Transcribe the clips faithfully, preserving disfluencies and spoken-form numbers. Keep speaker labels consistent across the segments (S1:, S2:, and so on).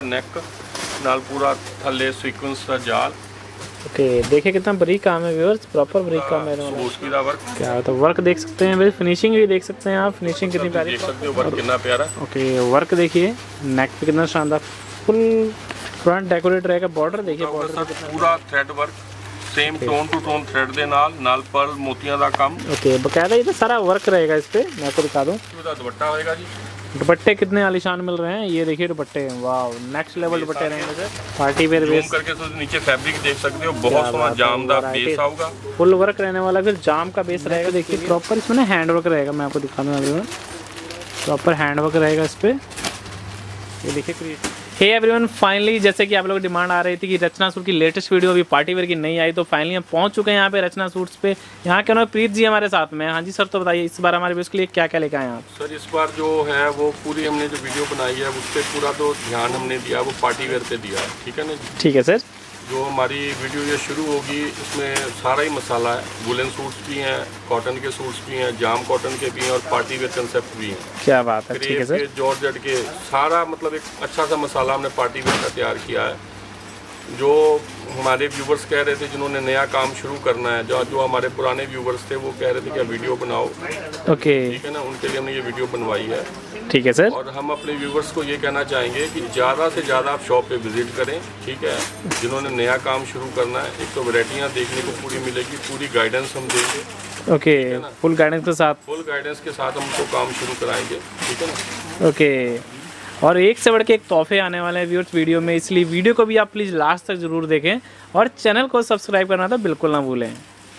S1: NAAC नाल पूरा थल्ले सीक्वेंस का जाल।
S2: ओके देखिए कितना बरीक काम है व्यूअर्स, प्रॉपर बरीक काम है।
S1: सूस्की दा वर्क
S2: क्या है तो वर्क देख सकते हैं भाई, फिनिशिंग भी देख सकते हैं आप, फिनिशिंग कितनी प्यारी
S1: देख सकते हो, वर्क कितना प्यारा।
S2: ओके वर्क देखिए नेक पे कितना शानदार, फुल फ्रंट डेकोरेट रहेगा। बॉर्डर देखिए, बॉर्डर
S1: पूरा thread work same tone to tone thread दे नाल नाल पर्ल मोतियां दा काम।
S2: ओके बकायदा ये तो सारा वर्क रहेगा इस पे। मैं आपको दिखा दूं
S1: दुपट्टा होएगा जी।
S2: दुपट्टे कितने आलीशान मिल रहे हैं, ये देखिए दुपट्टे, वाह नेक्स्ट लेवल दुपट्टे रहेंगे सर। पार्टी वेयर बेस
S1: करके तो नीचे फैब्रिक देख सकते हो, बहुत सोना जामदार बेस आऊगा,
S2: फुल वर्क रहने वाला, फिर जाम का बेस रहेगा। देखिए प्रॉपर इसमें ना हैंड वर्क रहेगा, मैं आपको दिखा दूं प्रॉपर हैंड वर्क रहेगा इस पे। ये देखिए हे एवरीवन, फाइनली जैसे कि आप लोग डिमांड आ रही थी कि रचना सूट की लेटेस्ट वीडियो अभी पार्टी वेयर की नहीं आई, तो फाइनली हम पहुंच चुके हैं यहाँ पे रचना सूट्स पे। यहाँ के उन्होंने प्रीत जी हमारे साथ में। हाँ जी सर, तो बताइए इस बार हमारे व्यूअर्स के लिए क्या क्या लेकर आए आप?
S1: सर इस बार जो है वो पूरी हमने जो वीडियो बनाई है उस पर पूरा तो ध्यान हमने दिया वो पार्टी वेयर पे दिया है, ठीक है ना जी?
S2: ठीक है सर।
S1: जो हमारी वीडियो ये शुरू होगी इसमें सारा ही मसाला है, वुलन सूट्स भी हैं, कॉटन के सूट्स भी हैं, जाम कॉटन के भी हैं और पार्टी वेयर कंसेप्ट भी हैं।
S2: क्या बात है, ठीक है सर।
S1: जॉर्जेट के सारा मतलब एक अच्छा सा मसाला हमने पार्टी वेयर का तैयार किया है। जो हमारे व्यूवर्स कह रहे थे जिन्होंने नया काम शुरू करना है, जो जो हमारे पुराने व्यूवर्स थे वो कह रहे थे कि वीडियो बनाओ,
S2: ओके
S1: ठीक है ना, उनके लिए हमने ये वीडियो बनवाई है।
S2: ठीक है सर।
S1: और हम अपने व्यूवर्स को ये कहना चाहेंगे कि ज़्यादा से ज़्यादा आप शॉप पे विजिट करें, ठीक है। जिन्होंने नया काम शुरू करना है, एक तो वैरायटियाँ देखने को पूरी मिलेगी, पूरी गाइडेंस हम देंगे,
S2: ओके फुल गाइडेंस के साथ,
S1: फुल गाइडेंस के साथ हम उनको काम शुरू कराएंगे, ठीक है ना।
S2: ओके और एक से बढ़ के एक तोहफे आने वाले हैं व्यूअर्स वीडियो में, इसलिए वीडियो को भी आप प्लीज़ लास्ट तक जरूर देखें और चैनल को सब्सक्राइब करना तो बिल्कुल ना भूलें।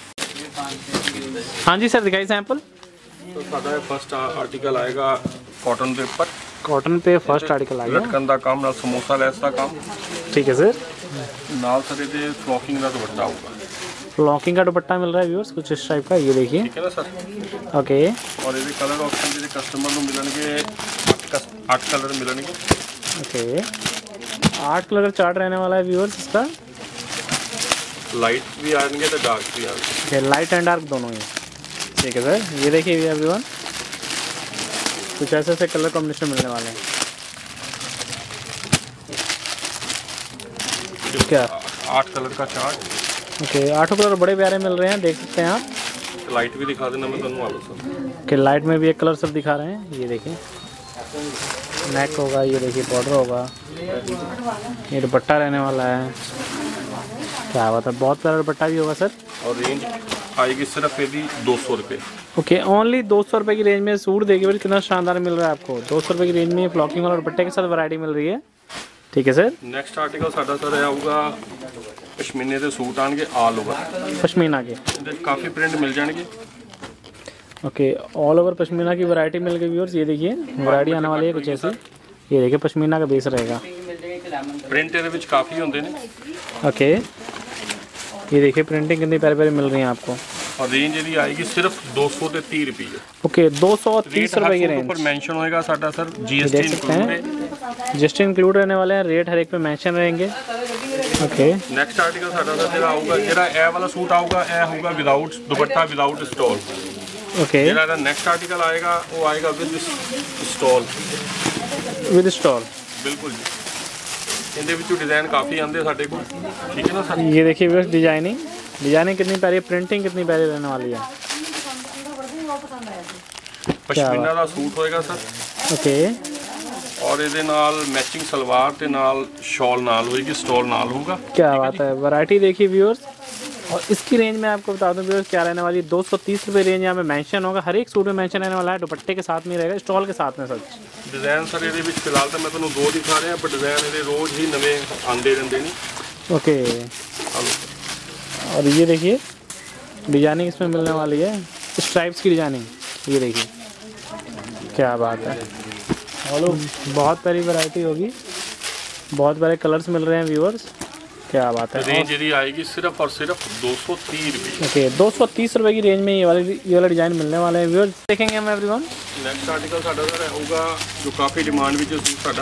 S2: हाँ जी सर, दिखाइए सैंपल।
S1: तो सादा फर्स्ट आर्टिकल आएगा कॉटन पे ऊपर,
S2: कॉटन पे फर्स्ट आर्टिकल आएगा,
S1: लटकन दा काम नाल समोसा लैस दा काम,
S2: ठीक है सर।
S1: नाल सर दे फ्लॉकिंग दा दुपट्टा होगा,
S2: फ्लॉकिंग का दुपट्टा मिल रहा है व्यूअर्स कुछ इस टाइप का, ये देखिए,
S1: ठीक है ना सर।
S2: ओके
S1: और ये कलर ऑप्शन जो कस्टमर को मिलेंगे आठ कलर मिलेंगे,
S2: ओके आठ कलर चार्ट रहने वाला है व्यूअर्स इसका,
S1: लाइट भी आएंगे तो डार्क भी आएंगे,
S2: लाइट एंड डार्क दोनों ही, ठीक है सर। ये देखिए एवरीवन कुछ ऐसे ऐसे कलर कॉम्बिनेशन मिलने वाले हैं। क्या
S1: आठ कलर का चार्ट,
S2: ओके आठों कलर बड़े प्यारे मिल रहे हैं, देख सकते हैं आप।
S1: लाइट भी दिखा देना मैं दोनों वालों सर
S2: कि लाइट में भी एक कलर सब दिखा रहे हैं, ये देखिए नेक होगा, ये देखिए बॉर्डर होगा, ये दुपट्टा रहने वाला है, क्या बात है, बहुत प्यारा दुपट्टा भी होगा सर।
S1: और रेंज आएगी सिर्फ यदि दो सौ रुपये,
S2: ओके ओनली दो सौ रुपये की रेंज में सूट देखिए भाई कितना शानदार मिल रहा है आपको। दो सौ रुपये की रेंज में फ्लॉकिंग वाला दुपट्टे के साथ वैरायटी मिल रही है, ठीक है सर।
S1: नेक्स्ट आर्टिकल साडा सर आऊगा पश्मीने के सूट आएंगे ऑल ओवर,
S2: पश्मीना के
S1: काफ़ी प्रिंट मिल जाएंगे,
S2: ओके ऑल ओवर पश्मीना की वैरायटी मिल गई व्यूअर्स। ये देखिए वैरायटी आने वाली है कुछ ऐसी, ये देखिए पश्मीना का बेस रहेगा,
S1: प्रिंट ਇਹਦੇ ਵਿੱਚ काफ़ी होंगे ने,
S2: ओके ये देखिए प्रिंटिंग कितनी प्यारी प्यारी मिल रही है आपको।
S1: और रेंज यदि आएगी सिर्फ दो सौ ते तीस रुपये,
S2: ओके दो सौ तीस रुपये की रेंज
S1: ऊपर मेंशन होएगा साडा सर, जीएसटी इंक्लूड है,
S2: जीएसटी इंक्लूड रहने वाले हैं, रेट हर एक पे मेंशन रहेंगे, ओके।
S1: नेक्स्ट आर्टिकल साडा सर ਜਿਹੜਾ ਆਊਗਾ, ਜਿਹੜਾ ਇਹ ਵਾਲਾ सूट ਆਊਗਾ ਇਹ ਹੋਊਗਾ विदाउट दुपट्टा विदाउट स्टॉल,
S2: ओके।
S1: ਜਿਹੜਾ नेक्स्ट आर्टिकल आएगा वो आएगा विद स्टॉल,
S2: विद स्टॉल
S1: बिल्कुल जी। ਇਹਦੇ ਵਿੱਚੋਂ डिजाइन काफ़ी आते ਸਾਡੇ को, ठीक है ना सर।
S2: ये देखिए बस डिजाइनिंग डिजाइनिंग कितनी प्यारी, प्रिंटिंग कितनी प्यारी रहने वाली है,
S1: पश्मीना ਦਾ सूट होएगा सर,
S2: ओके।
S1: और ਇਹਦੇ ਨਾਲ मैचिंग सलवार ਤੇ ਨਾਲ शॉल ਨਾਲ होएगी, स्टॉल ਨਾਲ होगा,
S2: क्या बात है। वैरायटी देखिए व्यूअर्स, और इसकी रेंज में आपको बता दूं व्यूअर्स क्या रहने वाली है, दो सौ तीस रुपये रेंज यहाँ पे मेंशन होगा, हर एक सूट में मेंशन रहने वाला है, दुपट्टे के साथ में रहेगा, स्टॉल के साथ में सर।
S1: डिजाइन सर ਇਹਦੇ ਵਿੱਚ ਫਿਲਹਾਲ ਤਾਂ ਮੈਂ ਤੁਹਾਨੂੰ ਦੋ ਦਿਖਾ ਰਿਹਾ, ਪਰ डिजाइन ਇਹਦੇ रोज ही नवे आंदे रहंदे ने,
S2: ओके। और ये देखिए डिजाइनिंग इसमें मिलने वाली है, स्ट्राइप्स की डिजाइनिंग, ये देखिए क्या बात है, बहुत प्यारी वैरायटी होगी, बहुत प्यारे कलर्स मिल रहे हैं व्यूअर्स, क्या बात है।
S1: रेंज यदि आएगी सिर्फ और सिर्फ दो सौ तीस रुपये,
S2: ओके दो सौ तीस रुपये की रेंज में ये वाली ये वाला डिज़ाइन मिलने वाले हैं व्यूअर्स, देखेंगे हम एवरीवन।
S1: नेक्स्ट आर्टिकल साडा सर होगा जो काफ़ी डिमांड विच सूट साडा,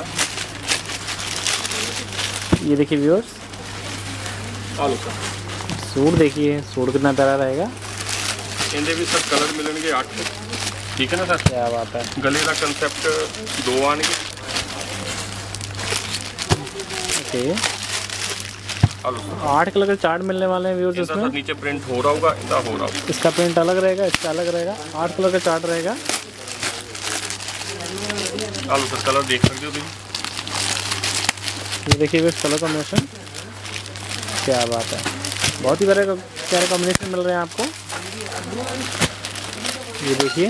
S2: ये देखिए व्यूअर्स
S1: आलो सर
S2: सूट देखिए, सूट कितना प्यारा रहेगा,
S1: इनके भी सर कलर मिलेंगे आठ, ठीक है ना सर।
S2: क्या बात है,
S1: गले का कंसेप्ट दो आएंगे,
S2: ओके, आठ कलर का चार्ट मिलने वाले हैं व्यूअर्स इसमें।
S1: नीचे प्रिंट हो रहा होगा, इतना हो रहा होगा।
S2: इसका प्रिंट अलग रहेगा, इसका अलग रहेगा। आठ कलर का चार्ट रहेगा।
S1: आलू सर कलर देख सकते हो तुम,
S2: ये देखिए कलर कॉम्बिनेशन, क्या बात है, बहुत ही बड़े प्यारे कॉम्बिनेशन मिल रहे हैं आपको। ये देखिए,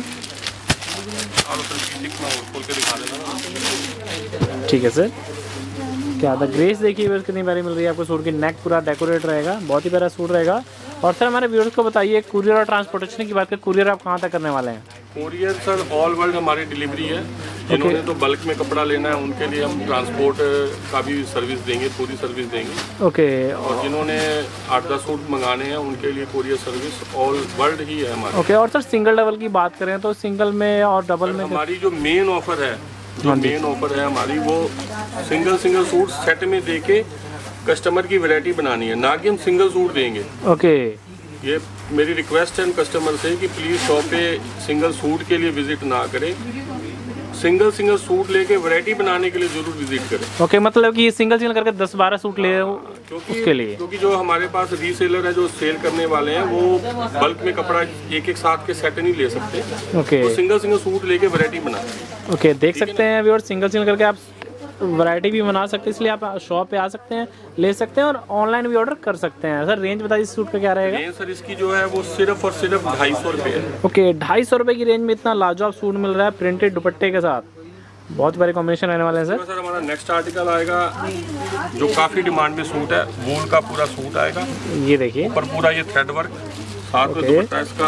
S2: ठीक है सर, क्या था ग्रेस देखिए व्यूअर्स कितनी प्यारी मिल रही है आपको। सूट की नेक पूरा डेकोरेट रहेगा, बहुत ही प्यारा सूट रहेगा। और सर हमारे व्यूअर्स को बताइए, कुरियर और ट्रांसपोर्टेशन की बात करें, कुरियर आप कहाँ तक करने वाले हैं?
S1: कुरियर सर ऑल वर्ल्ड हमारी डिलीवरी है। जिन्होंने तो बल्क में कपड़ा लेना है उनके लिए हम ट्रांसपोर्ट का भी सर्विस देंगे, पूरी सर्विस देंगे।
S2: ओके,
S1: और जिन्होंने आठ दस सूट मंगाने हैं उनके लिए कुरियर सर्विस ऑल वर्ल्ड ही है हमारी।
S2: ओके, और सर सिंगल डबल की बात करें तो सिंगल में और डबल में
S1: हमारी जो मेन ऑफर है, जो मेन ऑफर है हमारी, वो सिंगल सिंगल सूट सेट में देके कस्टमर की वैरायटी बनानी है, ना कि हम सिंगल सूट देंगे।
S2: ओके,
S1: ये मेरी रिक्वेस्ट है कस्टमर से कि प्लीज़ शॉप पे सिंगल सूट के लिए विजिट ना करें, सिंगल सिंगल सूट लेके वैरायटी बनाने के लिए जरूर विजिट करें।
S2: ओके, मतलब कि सिंगल सिंगल करके दस बारह सूट ले
S1: क्योंकि
S2: उसके लिए,
S1: क्योंकि जो हमारे पास रीसेलर है जो सेल करने वाले हैं वो बल्क में कपड़ा एक एक साथ के सेट नहीं ले सकते।
S2: ओके,
S1: तो सिंगल सिंगल सूट लेके वैरायटी बनाएं।
S2: ओके, देख सकते हैं व्यूअर, सिंगल सिंगल करके आप वैरायटी भी बना सकते हैं, इसलिए आप शॉप पे आ सकते हैं, ले सकते हैं और ऑनलाइन भी ऑर्डर कर सकते हैं। सर रेंज बताइए सूट का क्या रहेगा?
S1: रेंज सर इसकी जो है वो सिर्फ और सिर्फ ढाई सौ रुपये है।
S2: ओके, ढाई सौ रुपये की रेंज में इतना लाजवाब सूट मिल रहा है प्रिंटेड दुपट्टे के साथ, बहुत बड़े कॉम्बिनेशन रहने वाले हैं सर।
S1: सर हमारा नेक्स्ट आर्टिकल आएगा जो काफ़ी डिमांड में सूट है, वूल का पूरा सूट आएगा।
S2: ये देखिए,
S1: ऊपर पूरा ये थ्रेड वर्क, साथ में दुपट्टा इसका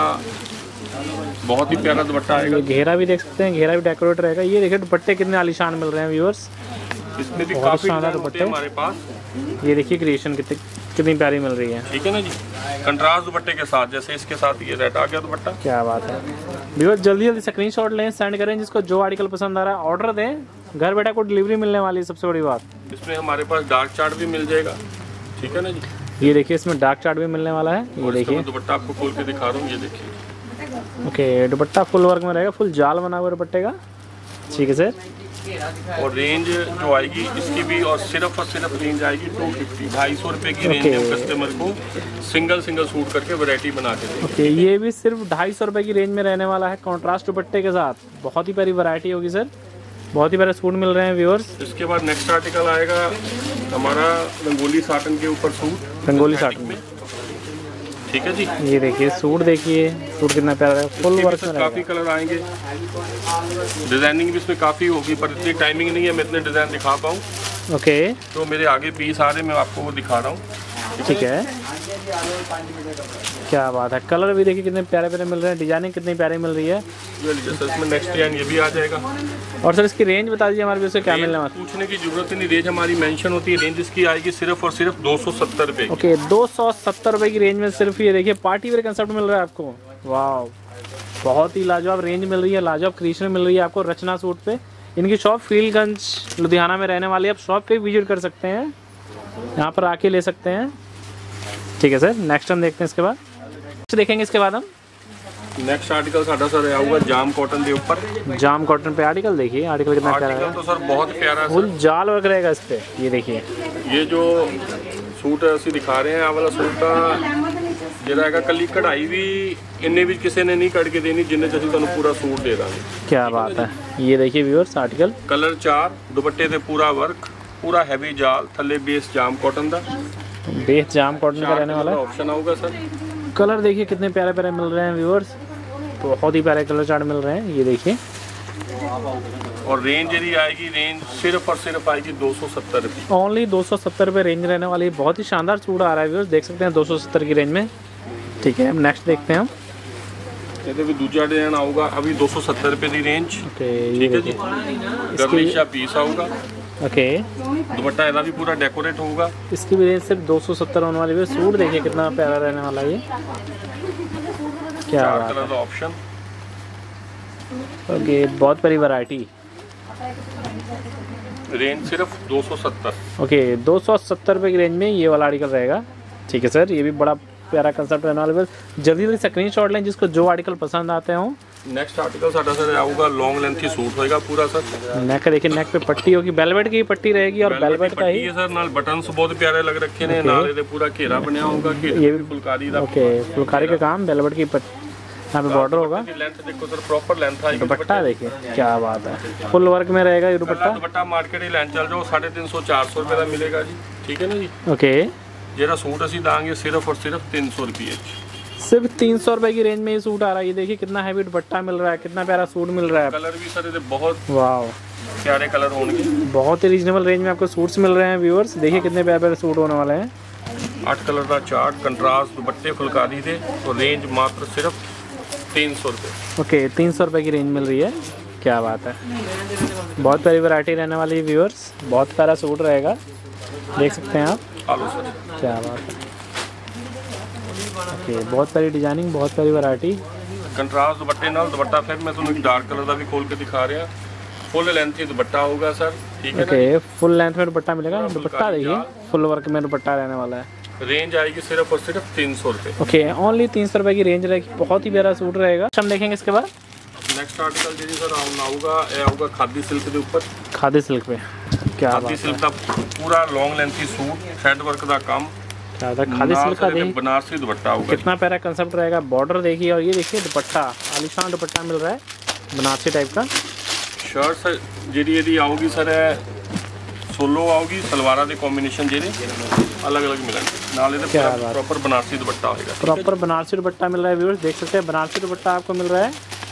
S1: बहुत ही प्यारा दुपट्टा आएगा।
S2: घेरा भी देख सकते हैं, घेरा भी डेकोरेट रहेगा। ये देखिए दुपट्टे कितने आलीशान मिल रहे हैं व्यूअर्स,
S1: इसमें भी काफी शानदार दुपट्टे हमारे पास।
S2: ये देखिए क्रिएशन कितनी कितनी प्यारी मिल रही है,
S1: ठीक है ना जी, कंट्रास्ट दुपट्टे के साथ, जैसे इसके साथ ये रेड आ गया दुपट्टा।
S2: क्या बात है व्यूअर्स, जल्दी जल्दी स्क्रीनशॉट लें, सेंड करें, जिसको जो आर्टिकल पसंद आ रहा है ऑर्डर दें, घर बैठा को डिलीवरी मिलने वाली है। सबसे बड़ी बात,
S1: इसमें हमारे पास डार्क चार्ट भी मिल जाएगा, ठीक है ना जी।
S2: ये देखिए इसमें डार्क चार्ट भी मिलने वाला है। ये देखिए
S1: दुपट्टा आपको खोल के दिखा रहा हूँ, ये देखिए।
S2: ओके, दुपट्टा फुल वर्क में रहेगा, फुल जाल बना हुआ दुपट्टे का, ठीक है सर।
S1: और रेंज जो आएगी इसकी भी, और सिर्फ और सिर्फ रेंज आएगी टू फिफ्टी, ढाई सौ रुपये की रेंज है कस्टमर को सिंगल सिंगल सूट करके वैरायटी बना के देंगे।
S2: ओके, ये भी सिर्फ ढाई सौ रुपये की रेंज में रहने वाला है, कॉन्ट्रास्ट दुपट्टे के साथ, बहुत ही प्यारी वैरायटी होगी सर, बहुत ही प्यारे सूट मिल रहे हैं व्यूअर्स।
S1: इसके बाद नेक्स्ट आर्टिकल आएगा हमारा रंगोली साटन के ऊपर सूट,
S2: रंगोली साटन में,
S1: ठीक है जी।
S2: ये देखिए सूट, देखिए सूट कितना प्यारा है, फुल वर्क में
S1: काफ़ी कलर आएंगे, डिजाइनिंग भी इसमें काफ़ी होगी, पर इतनी टाइमिंग नहीं है मैं इतने डिज़ाइन दिखा पाऊँ।
S2: ओके, तो
S1: मेरे आगे पीस आ रहे, मैं आपको वो दिखा रहा हूँ,
S2: ठीक है। क्या बात है, कलर भी देखिए कितने प्यारे प्यारे मिल रहे हैं, डिजाइनिंग कितनी प्यारी मिल रही है।
S1: सर इसमें नेक्स्ट डिजाइन ये भी आ जाएगा।
S2: और सर इसकी रेंज बता दीजिए हमारे से, क्या मिलने वाला?
S1: पूछने की जरूरत नहीं, रेंज हमारी मेंशन होती है। रेंज इसकी आएगी सिर्फ और सिर्फ दो सौ सत्तर रुपये।
S2: ओके, दो सौ सत्तर रुपये की रेंज में सिर्फ ये देखिए पार्टी वेयर कंसेप्ट मिल रहा है आपको। वाह, बहुत ही लाजवाब रेंज मिल रही है, लाजवाब क्रिएशन मिल रही है आपको रचना सूट पे। इनकी शॉप फीलगंज लुधियाना में रहने वाली है, आप शॉप पे विजिट कर सकते हैं, यहाँ पर आके ले सकते हैं, ठीक है सर। नेक्स्ट हम देखते हैं, इसके बाद देखेंगे इसके बाद हम
S1: नेक्स्ट आर्टिकल साडा सर आऊगा जाम कॉटन के ऊपर।
S2: जाम कॉटन पे आर्टिकल देखिए, आर्टिकल कितना प्यारा है,
S1: तो सर बहुत प्यारा
S2: फुल जाल वर्क रहेगा इस पे। ये देखिए,
S1: ये जो सूट ਅਸੀਂ दिखा रहे हैं आ वाला सूट का ਜਿਹੜਾ ਹੈਗਾ ਕੱਲੀ ਕਢਾਈ ਵੀ ਇੰਨੇ ਵੀ ਕਿਸੇ ਨੇ ਨਹੀਂ ਕੱਢ ਕੇ ਦੇਣੀ ਜਿੰਨੇ ਚ ਅਸੀਂ ਤੁਹਾਨੂੰ ਪੂਰਾ सूट दे ਦਾਂਗੇ।
S2: क्या बात है, ये देखिए व्यूअर्स आर्टिकल,
S1: कलर चार, दुपट्टे ਤੇ पूरा वर्क, पूरा हैवी जाल, थल्ले बेस जाम कॉटन ਦਾ,
S2: बेस जाम कॉटन का रहने वाला है।
S1: Option आऊगा sir.
S2: कलर देखिए कितने प्यारे प्यारे मिल रहे हैं व्यूअर्स, बहुत ही प्यारे कलर चार्ट मिल रहे हैं। ये देखिए,
S1: और रेंज यदि आएगी, रेंज सिर्फ और सिर्फ आएगी दो सौ सत्तर रुपये,
S2: ओनली दो सौ सत्तर रुपये रेंज रहने वाली है। बहुत ही शानदार सूट आ रहा है व्यूअर्स, देख सकते हैं दो सौ सत्तर की रेंज में, ठीक है। नेक्स्ट देखते हैं हम,
S1: ये भी दूसरा डिजाइन आऊगा, अभी दो सौ सत्तर रुपये की रेंज,
S2: ओके।
S1: ठीक है जी, गर्लिशा पीस आऊगा,
S2: ओके।
S1: दुपट्टा ਇਹਦਾ भी पूरा डेकोरेट होगा,
S2: इसकी भी रेंज सिर्फ दो सौ सत्तर होने वाली है। सूट देखिए कितना प्यारा रहने वाला है ये, क्या
S1: कलर का ऑप्शन,
S2: ओके, बहुत बड़ी वैरायटी।
S1: रेंज सिर्फ दो सौ सत्तर,
S2: ओके, दो सौ सत्तर रुपये की रेंज में ये वाला आर्टिकल रहेगा, ठीक है सर। ये भी बड़ा प्यारा कंसेप्ट रहने वाला है। जल्दी जल्दी स्क्रीन शॉट लें, जिसको जो आर्टिकल पसंद आते हों
S1: नेक्स्ट आर्टिकल साडा सर आऊगा लॉन्ग लेंथ ही सूट होएगा पूरा सर।
S2: नेक देखिए, नेक पे पट्टी होगी, वेलवेट की पट्टी रहेगी और वेलवेट का ही
S1: सर नाल बटन्स बहुत प्यारे लग रखे ने, नाल दे पूरा घेरा बनया होगा, घेरे
S2: ये भी
S1: फुलकारी दा।
S2: ओके, फुलकारी का काम, वेलवेट की पट्टी, यहाँ पे बॉर्डर होगा।
S1: लेंथ देखो सर, प्रॉपर लेंथ आएगी।
S2: दुपट्टा देखिए क्या बात है, फुल वर्क में रहेगा ये दुपट्टा।
S1: दुपट्टा मार्केट ही लेंथ चल जाओ साढ़े तीन सौ चार सौ रुपये का मिलेगा जी, ठीक है ना जी।
S2: ओके,
S1: जेड़ा सूट असी दांगे सिर्फ और सिर्फ तीन सौ रुपये,
S2: सिर्फ तीन सौ रुपए की रेंज में ये सूट आ रहा है। ये देखिए कितना हैवी दुपट्टा मिल रहा है, कितना प्यारा सूट मिल रहा है।
S1: कलर भी सर ये बहुत
S2: वाह,
S1: प्यारे कलर होंगे,
S2: बहुत ही रीजनेबल रेंज में आपको सूट्स मिल रहे हैं व्यूअर्स। देखिए कितने प्यारे प्यारे सूट होने वाले हैं।
S1: आठ कलर का चार्ट, कंट्रास्ट दुपट्टे फुलकारी थे, तो रेंज मात्र सिर्फ तीन सौ रुपये।
S2: ओके, तीन सौ रुपये की रेंज मिल रही है, क्या बात है। बहुत प्यारी वैरायटी रहने वाली है व्यूअर्स, बहुत प्यारा सूट रहेगा, देख सकते हैं आप।
S1: आलू सर,
S2: क्या बात है। ओके, बहुत प्यारी डिजाइनिंग, बहुत प्यारी वैरायटी।
S1: कंट्रास्ट दुपट्टे नाल दुपट्टा फिर मैं तुम्हें डार्क कलर का भी खोल के दिखा रहा, फुल लेंथ ही दुपट्टा होगा सर, ठीक है।
S2: ओके, फुल लेंथ में दुपट्टा मिलेगा। दुपट्टा देखिए फुल वर्क में दुपट्टा रहने वाला है।
S1: रेंज आएगी सिर्फ और सिर्फ तीन सौ रुपये।
S2: ओके, ओनली तीन सौ रुपये की रेंज रहेगी, बहुत ही प्यारा सूट रहेगा। हम देखेंगे इसके बाद
S1: नेक्स्ट आर्टिकल जी सर आऊगा ये आऊगा खादी सिल्क के ऊपर।
S2: खादी सिल्क पे क्या बात
S1: खादी
S2: है,
S1: सिल्क का पूरा लॉन्ग लेंथ ही सूट, थ्रेड वर्क का काम,
S2: क्या होता है। खादी सिल्क का देखिए
S1: बनारसी दुपट्टा होगा,
S2: कितना प्यारा कंसेप्ट रहेगा। बॉर्डर देखिए, और ये देखिए दुपट्टा, आलीशान दुपट्टा मिल रहा है बनारसी टाइप का।
S1: शर्ट सर जी यदि आओगी सर सोलो आओगी, सलवारा के कॉम्बिनेशन जी अलग अलग मिलेंगे, नाले तो प्रॉपर बनारसी दुपट्टा होगा।
S2: प्रॉपर बनारसी दुपट्टा मिल रहा है व्यूअर्स, देख सकते हैं बनारसी दुपट्टा आपको मिल रहा है।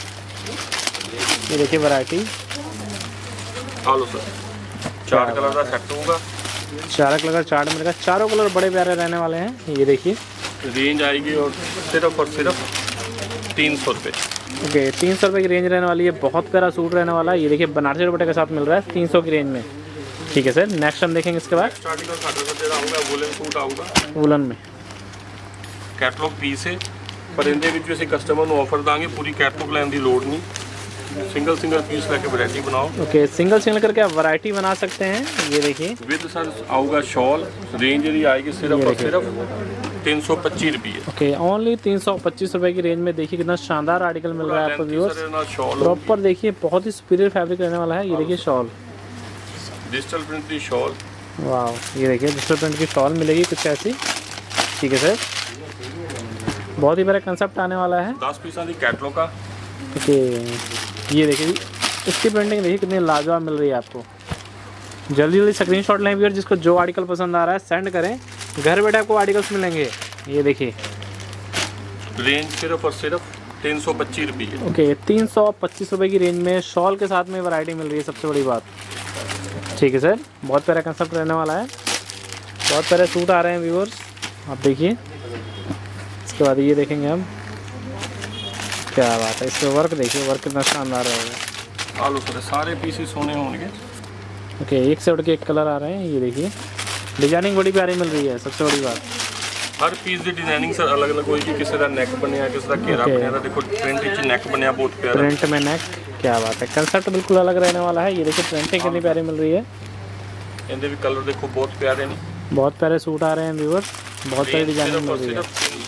S2: ये देखिए वैरायटी,
S1: आलो सर चार कलर का सेट होगा,
S2: चार कलर का चार्ट मिलेगा, चारों कलर बड़े प्यारे रहने वाले हैं। ये देखिए
S1: रेंज आएगी और सिर्फ और सिर्फ तीन सौ रुपये।
S2: ओके, तीन सौ रुपये की रेंज रहने वाली है, बहुत प्यारा सूट रहने वाला है। ये देखिए बनारसी दुपट्टे के साथ मिल रहा है तीन सौ की रेंज में, ठीक है सर। नेक्स्ट हम देखेंगे इसके बाद
S1: वुलन सूट आऊगा,
S2: वुलन में
S1: कैटलॉग पीस है, पर इनके विच असीं कस्टमर को ऑफर देंगे पूरी कैटलॉग लैन की लोड़ नहीं, सिंगल सिंगल पीस लेके वैरायटी बनाओ।
S2: ओके, सिंगल सिंगल करके आप वैरायटी बना सकते हैं। ये देखिए
S1: विद सर आऊगा शॉल, रेंज यदि आएगी सिर्फ और सिर्फ तीन सौ पच्चीस रुपये।
S2: ओके, ओनली तीन सौ पच्चीस रुपये की रेंज में देखिए कितना शानदार आर्टिकल मिल रहा है आपको व्यूअर्स। प्रॉपर देखिए बहुत ही सुपीरियर फैब्रिक रहने वाला है। ये देखिए शॉल,
S1: डिजिटल प्रिंट की शॉल,
S2: वाह। ये देखिए डिजिटल प्रिंट की शॉल मिलेगी कुछ ऐसी, ठीक है सर। बहुत ही बड़ा कंसेप्ट आने वाला है।
S1: दस पीसा की कैटलॉग का।
S2: ओके, ये देखिए इसकी प्रिंटिंग देखिए कितनी लाजवाब मिल रही है आपको। जल्दी जल्दी स्क्रीनशॉट लें व्यूअर, जिसको जो आर्टिकल पसंद आ रहा है सेंड करें, घर बैठे आपको आर्टिकल्स मिलेंगे। ये देखिए
S1: रेंज सिर्फ और सिर्फ तीन सौ पच्चीस रुपये।
S2: ओके, तीन सौ पच्चीस रुपये की रेंज में शॉल के साथ में वैरायटी मिल रही है, सबसे बड़ी बात, ठीक है सर। बहुत प्यारा कंसेप्ट रहने वाला है, बहुत प्यारे सूट आ रहे हैं व्यूअर्स, आप देखिए। इसके बाद ये देखेंगे हम, क्या बात है, इसमें वर्क देखिए, वर्क कितना शानदार रहेगा।
S1: आलू सर सारे पीसेस सोने होंगे।
S2: ओके, एक से उठ के एक कलर आ रहे हैं। ये देखिए डिजाइनिंग बड़ी प्यारी मिल रही है, सबसे बड़ी बात।
S1: हर पीस की डिजाइनिंग सर अलग अलग होगी, किसी का नेक बनया, किसी का घेरा बनया, देखो प्रिंट विच नेक बनया बहुत प्यारा,
S2: प्रिंट में नेक, क्या बात है। कंसेप्ट बिल्कुल अलग रहने वाला है। ये देखिए प्रिंटिंग कितनी प्यारी मिल रही है।
S1: इनके भी कलर देखो बहुत प्यारे ने,
S2: बहुत प्यारे सूट आ रहे हैं व्यूअर्स, बहुत प्यारी डिजाइनिंग मिल रही है।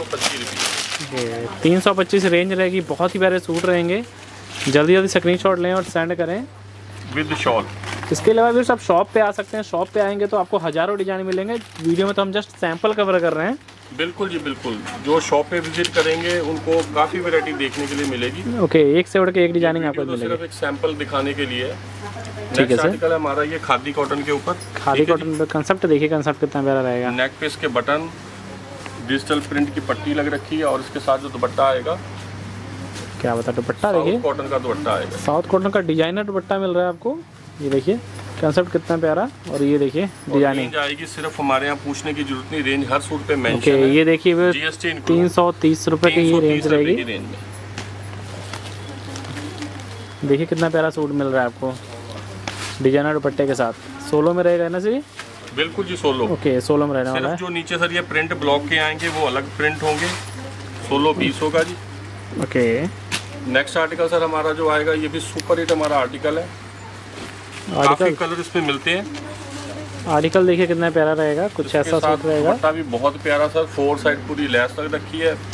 S2: तीन सौ पच्चीस रेंज रहेगी, बहुत ही प्यारे सूट रहेंगे। जल्दी जल्दी स्क्रीनशॉट लें और सेंड करें
S1: विद शॉल।
S2: इसके अलावा भी आप शॉप पे आ सकते हैं, शॉप पे आएंगे तो आपको हज़ारों डिजाइन मिलेंगे। वीडियो में तो हम जस्ट सैंपल कवर कर रहे हैं।
S1: बिल्कुल जी बिल्कुल, जो शॉप पे विजिट करेंगे उनको काफ़ी वैरायटी देखने के लिए मिलेगी।
S2: ओके, एक से उड़ के एक डिजाइनिंग आपको
S1: तो
S2: मिलेगी।
S1: सिर्फ एक सैंपल दिखाने के लिए।
S2: ठीक है सर।
S1: आर्टिकल है हमारा ये खादी कॉटन के ऊपर,
S2: खादी कॉटन पे कंसेप्ट देखिए, कंसेप्ट कितना प्यारा रहेगा।
S1: नेक पे इसके बटन, डिजिटल प्रिंट की पट्टी लग रखी है, और इसके साथ जो दुपट्टा आएगा,
S2: क्या बता, दुपट्टा देखिए
S1: कॉटन का दुपट्टा आएगा,
S2: साउथ कॉटन का डिजाइनर दुपट्टा मिल रहा है आपको। ये देखिए कंसेप्ट कितना प्यारा, और ये देखिए डिजाइनिंग
S1: आएगी। सिर्फ हमारे यहाँ पूछने की जरूरत नहीं, रेंज हर सूट पे मेंशन
S2: okay,
S1: है।
S2: ये देखिए
S1: जीएसटी
S2: तीन सौ तीस रुपये की ही रेंज रहेगी। देखिए कितना प्यारा सूट मिल रहा है आपको डिजाइनर दुपट्टे के साथ। सोलो में रहेगा ना सर?
S1: बिल्कुल जी सोलो।
S2: ओके, सोलो में रहने वाला है।
S1: जो नीचे सर ये प्रिंट ब्लॉक के आएंगे वो अलग प्रिंट होंगे, सोलो पीस होगा जी।
S2: ओके,
S1: नेक्स्ट आर्टिकल सर हमारा जो आएगा, ये भी सुपर हिट हमारा आर्टिकल है। काफी कलर इसमें मिलते हैं।
S2: आर्टिकल देखिए कितना प्यारा रहेगा, कुछ ऐसा सूट रहेगा।
S1: दुपट्टा भी बहुत प्यारा सर, फोर साइड पूरी लैस लग रखी है,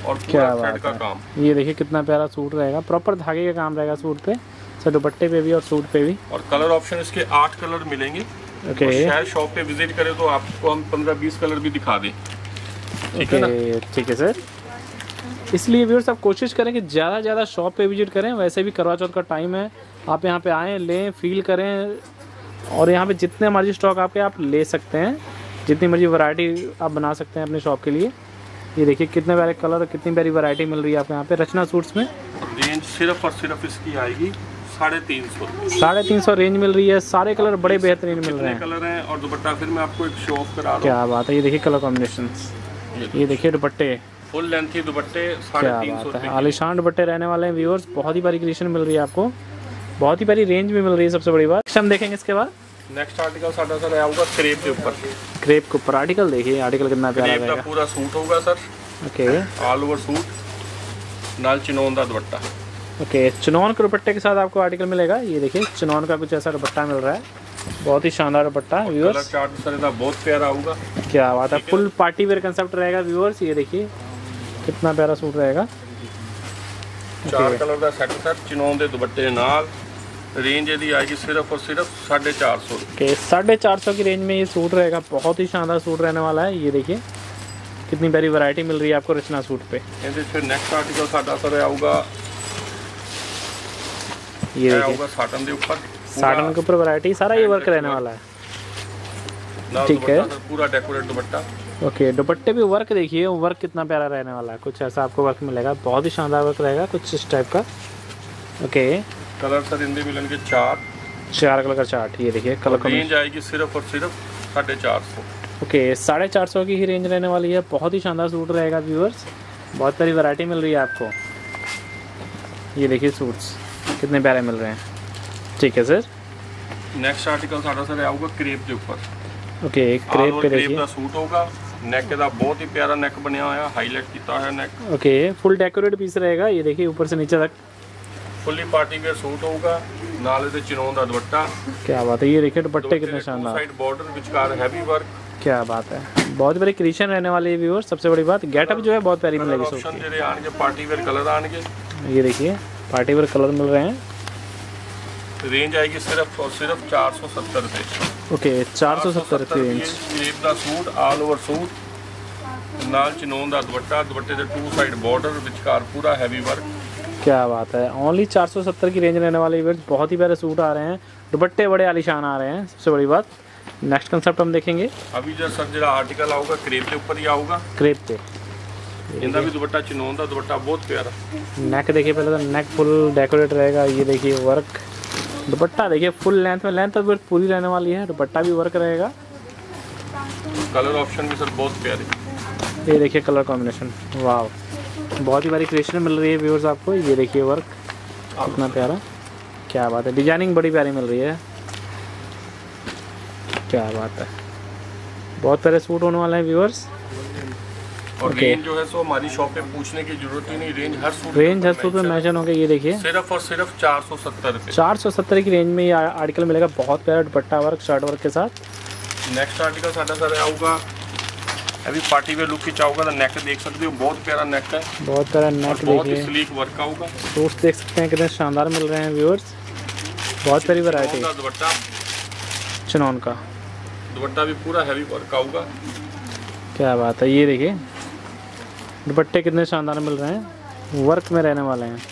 S1: और पूरा थ्रेड का काम।
S2: ये देखिए कितना प्यारा सूट रहेगा, प्रॉपर धागे का काम रहेगा सूट पे, सर दुपट्टे पे भी और सूट पे भी।
S1: और कलर ऑप्शन इसके आठ कलर मिलेंगे।
S2: Okay okay.
S1: शायद शॉप पे विजिट करें तो आपको हम पंद्रह बीस कलर भी दिखा दें। ठीक है ना?
S2: ठीक है सर, इसलिए व्यूअर्स आप कोशिश करें कि ज़्यादा से ज़्यादा शॉप पे विजिट करें। वैसे भी करवा चौथ का टाइम है, आप यहाँ पे आएँ, लें, फील करें, और यहाँ पे जितने मर्जी स्टॉक आपके आप ले सकते हैं, जितनी मर्जी वैरायटी आप बना सकते हैं अपने शॉप के लिए। ये देखिए कितने प्यारे कलर, कितनी प्यारी वैरायटी मिल रही है आपको यहाँ पे रचना सूट्स में।
S1: रेंज सिर्फ और सिर्फ इसकी आएगी साढ़े तीन सौ
S2: साढ़े तीन सौ रेंज मिल रही है। सारे कलर बड़े बेहतरीन मिल रहे हैं।
S1: कलर हैं और दुपट्टा फिर मैं आपको एक शो ऑफ करा रहा हूं।
S2: क्या बात है, ये देखिए कलर कॉम्बिनेशन, ये देखिए दुपट्टे,
S1: फुल लेंथ ही दुपट्टे
S2: साढ़े तीन सौ आलिशान दुपट्टे रहने वाले हैं व्यूअर्स। बहुत ही प्यारी क्रिएशन मिल रही है आपको, बहुत ही प्यारी रेंज भी मिल रही है। सबसे बड़ी बात हम देखेंगे इसके बाद
S1: नेक्स्ट आर्टिकल साडा सर आऊगा क्रेप के ऊपर।
S2: क्रेप के ऊपर आर्टिकल देखिए, आर्टिकल कितना प्यारा रहेगा।
S1: पूरा सूट होगा sir.
S2: Okay,
S1: all over suit, नाल चिनोन दा दुपट्टा।
S2: ओके, चिनोन के दुपट्टे के साथ आपको आर्टिकल मिलेगा। ये देखिए चिनोन का कुछ ऐसा दुपट्टा मिल रहा है, बहुत ही शानदार dupatta viewers.
S1: Colour chart sir इधर बहुत प्यारा होगा।
S2: क्या बात है, फुल पार्टी वेयर कंसेप्ट रहेगा व्यूअर्स। ये देखिए कितना प्यारा सूट रहेगा।
S1: चार कलर का सेट सर, चिनोन दे दुपट्टे नाल। रेंज यदि आएगी सिर्फ और सिर्फ साढ़े चार सौ
S2: के साढ़े चार सौ की रेंज में ये सूट रहेगा। बहुत ही शानदार सूट रहने वाला है। ये देखिए कितनी प्यारी वैरायटी मिल रही है आपको रचना सूट पे।
S1: फिर नेक्स्ट आर्टिकल साडा सर आऊगा,
S2: ये देखिए
S1: साटन के ऊपर,
S2: साटन के ऊपर वैरायटी, सारा ये वर्क रहने वाला है। ठीक है,
S1: पूरा डेकोरेट दुपट्टा।
S2: ओके, दुपट्टे भी वर्क देखिए, वर्क कितना प्यारा रहने वाला है। कुछ ऐसा आपको वर्क मिलेगा, बहुत ही शानदार वर्क रहेगा कुछ इस टाइप का। ओके,
S1: कलर सर हिंदी मिलन के चार
S2: चार कलर का चार्ट। ये देखिए कलर
S1: रेंज आएगी सिर्फ और सिर्फ साढ़े चार सौ।
S2: ओके, साढ़े चार सौ की ही रेंज रहने वाली है। बहुत ही शानदार सूट रहेगा व्यूअर्स, बहुत सारी वैरायटी मिल रही है आपको। ये देखिए सूट्स कितने प्यारे मिल रहे हैं। ठीक है सर,
S1: नेक्स्ट आर्टिकल साडा सर आऊगा क्रेप के ऊपर।
S2: ओके, क्रेप पे देखिए
S1: का सूट होगा। नेक का बहुत ही प्यारा नेक बनया हुआ है, हाईलाइट किया है neck.
S2: Okay, full decorate piece रहेगा। ये देखिए ऊपर से नीचे तक
S1: फुल्ली पार्टी वेयर सूट होगा, नाले से चिनोन दा दुपट्टा।
S2: क्या बात है, ये देखिए दुपट्टे कितने शानदार,
S1: साइड बॉर्डर विचकार हैवी वर्क।
S2: क्या बात है, बहुत बड़ी क्रिएशन रहने वाली है व्यूअर्स। सबसे बड़ी बात गेटअप जो है बहुत प्यारी मिलेगी।
S1: ऑप्शन जेरे आएंगे पार्टी वेयर कलर आएंगे।
S2: ये देखिए पार्टी वेयर कलर मिल रहे हैं।
S1: रेंज आएगी सिर्फ और सिर्फ चार सौ सत्तर रुपये।
S2: ओके, चार सौ सत्तर की रेंज।
S1: क्रेप दा सूट, ऑल ओवर सूट, नाल चिनोन दा दुपट्टा, दुपट्टे दे टू साइड बॉर्डर विचकार पूरा हैवी वर्क।
S2: क्या बात है, ओनली चार सौ सत्तर की रेंज रहने वाले व्यूअर्स। बहुत ही प्यारे सूट आ रहे हैं, दुपट्टे बड़े आलीशान आ रहे हैं। सबसे बड़ी बात नेक्स्ट कंसेप्ट हम देखेंगे
S1: अभी जो सर जरा आर्टिकल आऊगा क्रेप के ऊपर ही आऊगा।
S2: क्रेप पे
S1: इनका भी दुपट्टा चिनोन दा दुपट्टा बहुत प्यारा।
S2: नेक देखिए, पहले तो नेक फुल डेकोरेट रहेगा। ये देखिए वर्क, दुपट्टा देखिए फुल लेंथ में, लेंथ तो पूरी रहने वाली है, दुपट्टा भी वर्क रहेगा।
S1: कलर ऑप्शन भी सर बहुत प्यारे।
S2: ये देखिए कलर कॉम्बिनेशन, वाह, बहुत ही बारी क्रिएशन मिल रही है व्यूअर्स आपको। ये देखिए वर्क कितना प्यारा, क्या बात है, डिजाइनिंग बड़ी प्यारी मिल रही है। क्या बात है, बहुत प्यारे सूट होने वाले हैं व्यूअर्स।
S1: और okay. रेंज जो है सो हमारी शॉप पे पूछने की जरूरत ही नहीं, रेंज हर सूट
S2: रेंज हर सूट में मेंशन हो गया। ये देखिए
S1: सिर्फ और सिर्फ चार सौ सत्तर रुपये
S2: चार सौ सत्तर की रेंज में ये आर्टिकल मिलेगा। बहुत प्यारा दुपट्टा वर्क, शर्ट वर्क के साथ।
S1: नेक्स्ट आर्टिकल साडा सर आऊगा, अभी पार्टी वेयर लुक की चाहूँगा तो नेक देख सकते हो, बहुत प्यारा नेक है,
S2: बहुत प्यारा नेक देखिए,
S1: स्लीक वर्क होगा।
S2: सूट्स देख सकते हैं कितने शानदार मिल रहे हैं व्यूअर्स। बहुत प्यारी वैरायटी।
S1: दुपट्टा
S2: चिनोन का
S1: दुपट्टा भी पूरा हैवी वर्क आऊगा।
S2: क्या बात है, ये देखिए दुपट्टे कितने शानदार मिल रहे हैं, वर्क में रहने वाले हैं।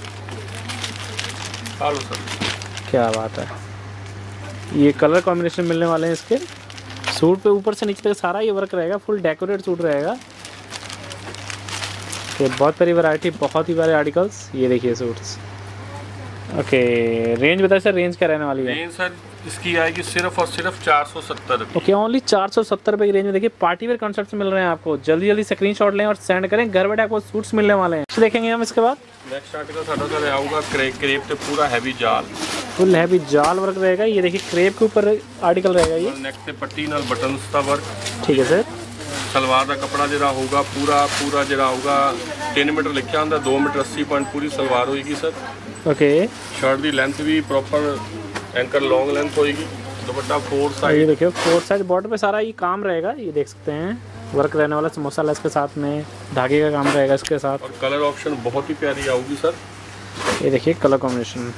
S1: हेलो सर,
S2: क्या बात है, ये कलर कॉम्बिनेशन मिलने वाले हैं इसके सूट पे। ऊपर से नीचे तक सारा ये वर्क रहेगा, फुल डेकोरेट सूट रहेगा। ओके, बहुत प्यारी वैरायटी, बहुत ही प्यारे आर्टिकल्स। ये देखिए सूट्स। ओके, रेंज बताइए सर, रेंज क्या रहने वाली है?
S1: रेंज सर इसकी आएगी सिर्फ और सिर्फ चार सौ सत्तर रुपये।
S2: ओके, ओनली चार सौ सत्तर रुपये की रेंज में देखिए पार्टी वेयर कॉन्सेप्ट मिल रहे हैं आपको। जल्दी जल्दी स्क्रीनशॉट लें और सेंड करें, घर बैठे आपको सूट्स मिलने वाले हैं। तो देखेंगे हम इसके बाद
S1: नेक्स्ट आर्टिकल साडा सर आऊगा क्रेप क्रेप पे पूरा हैवी जाल,
S2: फुल हैवी जाल वर्क रहेगा। ये देखिए क्रेप के ऊपर आर्टिकल रहेगा। ये
S1: नेक पे पट्टी नाल बटन्स का वर्क।
S2: ठीक है सर।
S1: सलवार का कपड़ा जरा होगा पूरा पूरा जरा होगा तीन मीटर लिखा होंगे, दो मीटर अस्सी पॉइंट पूरी सलवार होगी सर।
S2: ओके,
S1: शर्ट की लेंथ भी प्रॉपर एंकर लॉन्ग लेंथ होगी। दुपट्टा फोर साइड,
S2: ये देखिए फोर साइड बॉर्डर पे सारा ये काम रहेगा। ये देख सकते हैं वर्क रहने वाला समोसा लेस के साथ में धागे का काम रहेगा इसके साथ।
S1: और कलर ऑप्शन बहुत ही प्यारी आऊगी सर।
S2: ये देखिए कलर कॉम्बिनेशन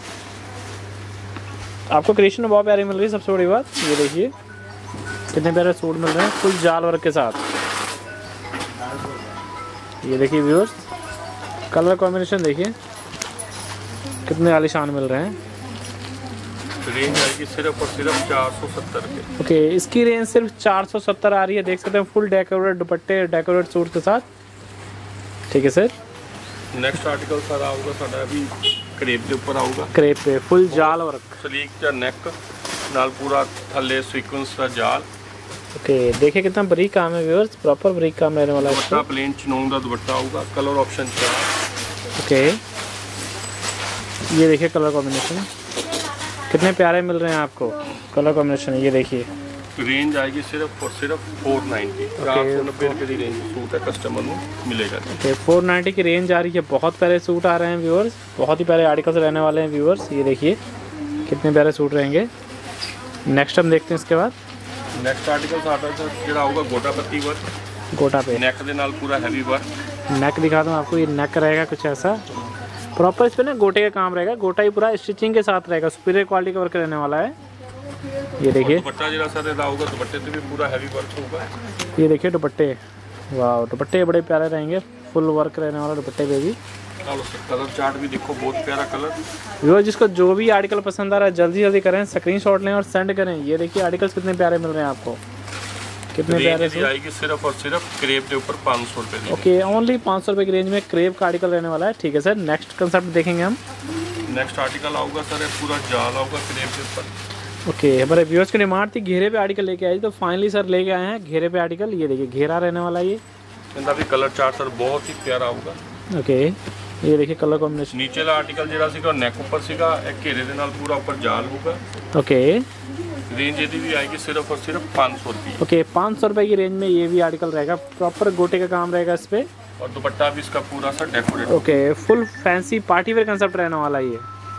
S2: आपको क्रिएशन बहुत प्यारी मिल रही है। सबसे बड़ी बात ये देखिए कितने प्यारे सूट मिल रहे हैं फुल जाल वर्क के साथ। ये देखिए व्यूअर्स कलर कॉम्बिनेशन देखिए कितने आलीशान मिल रहे हैं।
S1: रेंज आएगी सिर्फ और सिर्फ चार सौ सत्तर के।
S2: ओके इसकी रेंज सिर्फ चार सौ सत्तर आ रही है। देख सकते हैं फुल डेकोरेट दुपट्टे डेकोरेट सूट के साथ। ठीक है सर।
S1: नेक्स्ट आर्टिकल सर आऊगा साडा अभी क्रेप के ऊपर आऊगा।
S2: क्रेप पे फुल जाल वर्क
S1: स्लीक चा नेक नाल पूरा थल्ले सीक्वेंस का जाल।
S2: ओके देखिए कितना बरीक काम है व्यूअर्स प्रॉपर बरीक काम रहने वाला है।
S1: दुपट्टा प्लेन चिनोन का दुपट्टा आऊगा। कलर ऑप्शन चार।
S2: ओके ये देखिए कलर कॉम्बिनेशन कितने प्यारे मिल रहे हैं आपको कलर कॉम्बिनेशन। ये देखिए
S1: रेंज आएगी सिर्फ और सिर्फ फोर नाइन्टी चार सौ नब्बे रुपये की रेंज सूट है कस्टमर को मिलेगा।
S2: ओके फोर नाइन्टी की रेंज आ रही है। बहुत प्यारे सूट आ रहे हैं व्यूअर्स बहुत ही प्यारे आर्टिकल्स रहने वाले हैं व्यूअर्स। ये देखिए कितने प्यारे सूट रहेंगे। नेक्स्ट हम देखते हैं इसके बाद
S1: नेक्स्ट आर्टिकल साडा ਜਿਹੜਾ ਆਊਗਾ ਗੋਟਾ ਪੱਤੀ वर्क
S2: गोटा पे
S1: नेक ਦੇ ਨਾਲ पूरा हैवी वर्क।
S2: नेक दिखा दूँ आपको। ये नेक रहेगा कुछ ऐसा प्रॉपर इस पे ना गोटे का काम रहेगा। गोटा ही पूरा स्टिचिंग के साथ रहेगा। सुपीरियर क्वालिटी का वर्क रहने वाला है। ये देखिए
S1: दुपट्टा ਜਿਹੜਾ सर ਇਹਦਾ ਆਊਗਾ दुपट्टे पे भी पूरा हैवी वर्क होगा।
S2: ये देखिए दुपट्टे वाह दुपट्टे बड़े प्यारे रहेंगे फुल वर्क रहने वाला दुपट्टे पे भी।
S1: कलर चार्ट भी देखो बहुत प्यारा कलर।
S2: व्यूअर जिसको जो भी आर्टिकल पसंद आ रहा है जल्दी जल्दी करें स्क्रीनशॉट लें और सेंड करें। ये देखिए आर्टिकल्स कितने प्यारे मिल रहे हैं आपको कितने प्यारे से।
S1: आएगी सिर्फ और सिर्फ क्रेप के ऊपर पाँच सौ रुपये।
S2: ओके ओनली पाँच सौ रुपये की रेंज में क्रेप का आर्टिकल रहने वाला है। ठीक है सर। नेक्स्ट कंसेप्ट देखेंगे हम।
S1: नेक्स्ट आर्टिकल आऊगा सर पूरा जाल आऊगा क्रेप के ऊपर।
S2: ओके हमारे व्यूअर्स की डिमांड थी घेरे पे आर्टिकल लेके आए तो फाइनली सर लेके आए हैं घेरे पे आर्टिकल। ये देखिए घेरा रहने वाला है। ये
S1: इनका भी कलर चार्ट सर बहुत ही प्यारा होगा।
S2: ओके ये देखिए कलर कॉम्बिनेशन
S1: नीचे वाला आर्टिकल ਜਿਹੜਾ ਸੀਗਾ ਨੈਕ ਉੱਪਰ ਸੀਗਾ एक घेरे ਦੇ ਨਾਲ पूरा ऊपर जाल होगा।
S2: ओके
S1: रेंज यदि भी आएगी सिर्फ और सिर्फ पाँच सौ रुपये।
S2: ओके पाँच सौ रुपये की रेंज में ये भी आर्टिकल रहेगा। प्रॉपर गोटे का काम रहेगा इस पे
S1: और दुपट्टा भी इसका पूरा सा decorate.
S2: Okay full fancy party wear concept रहने वाला है। ये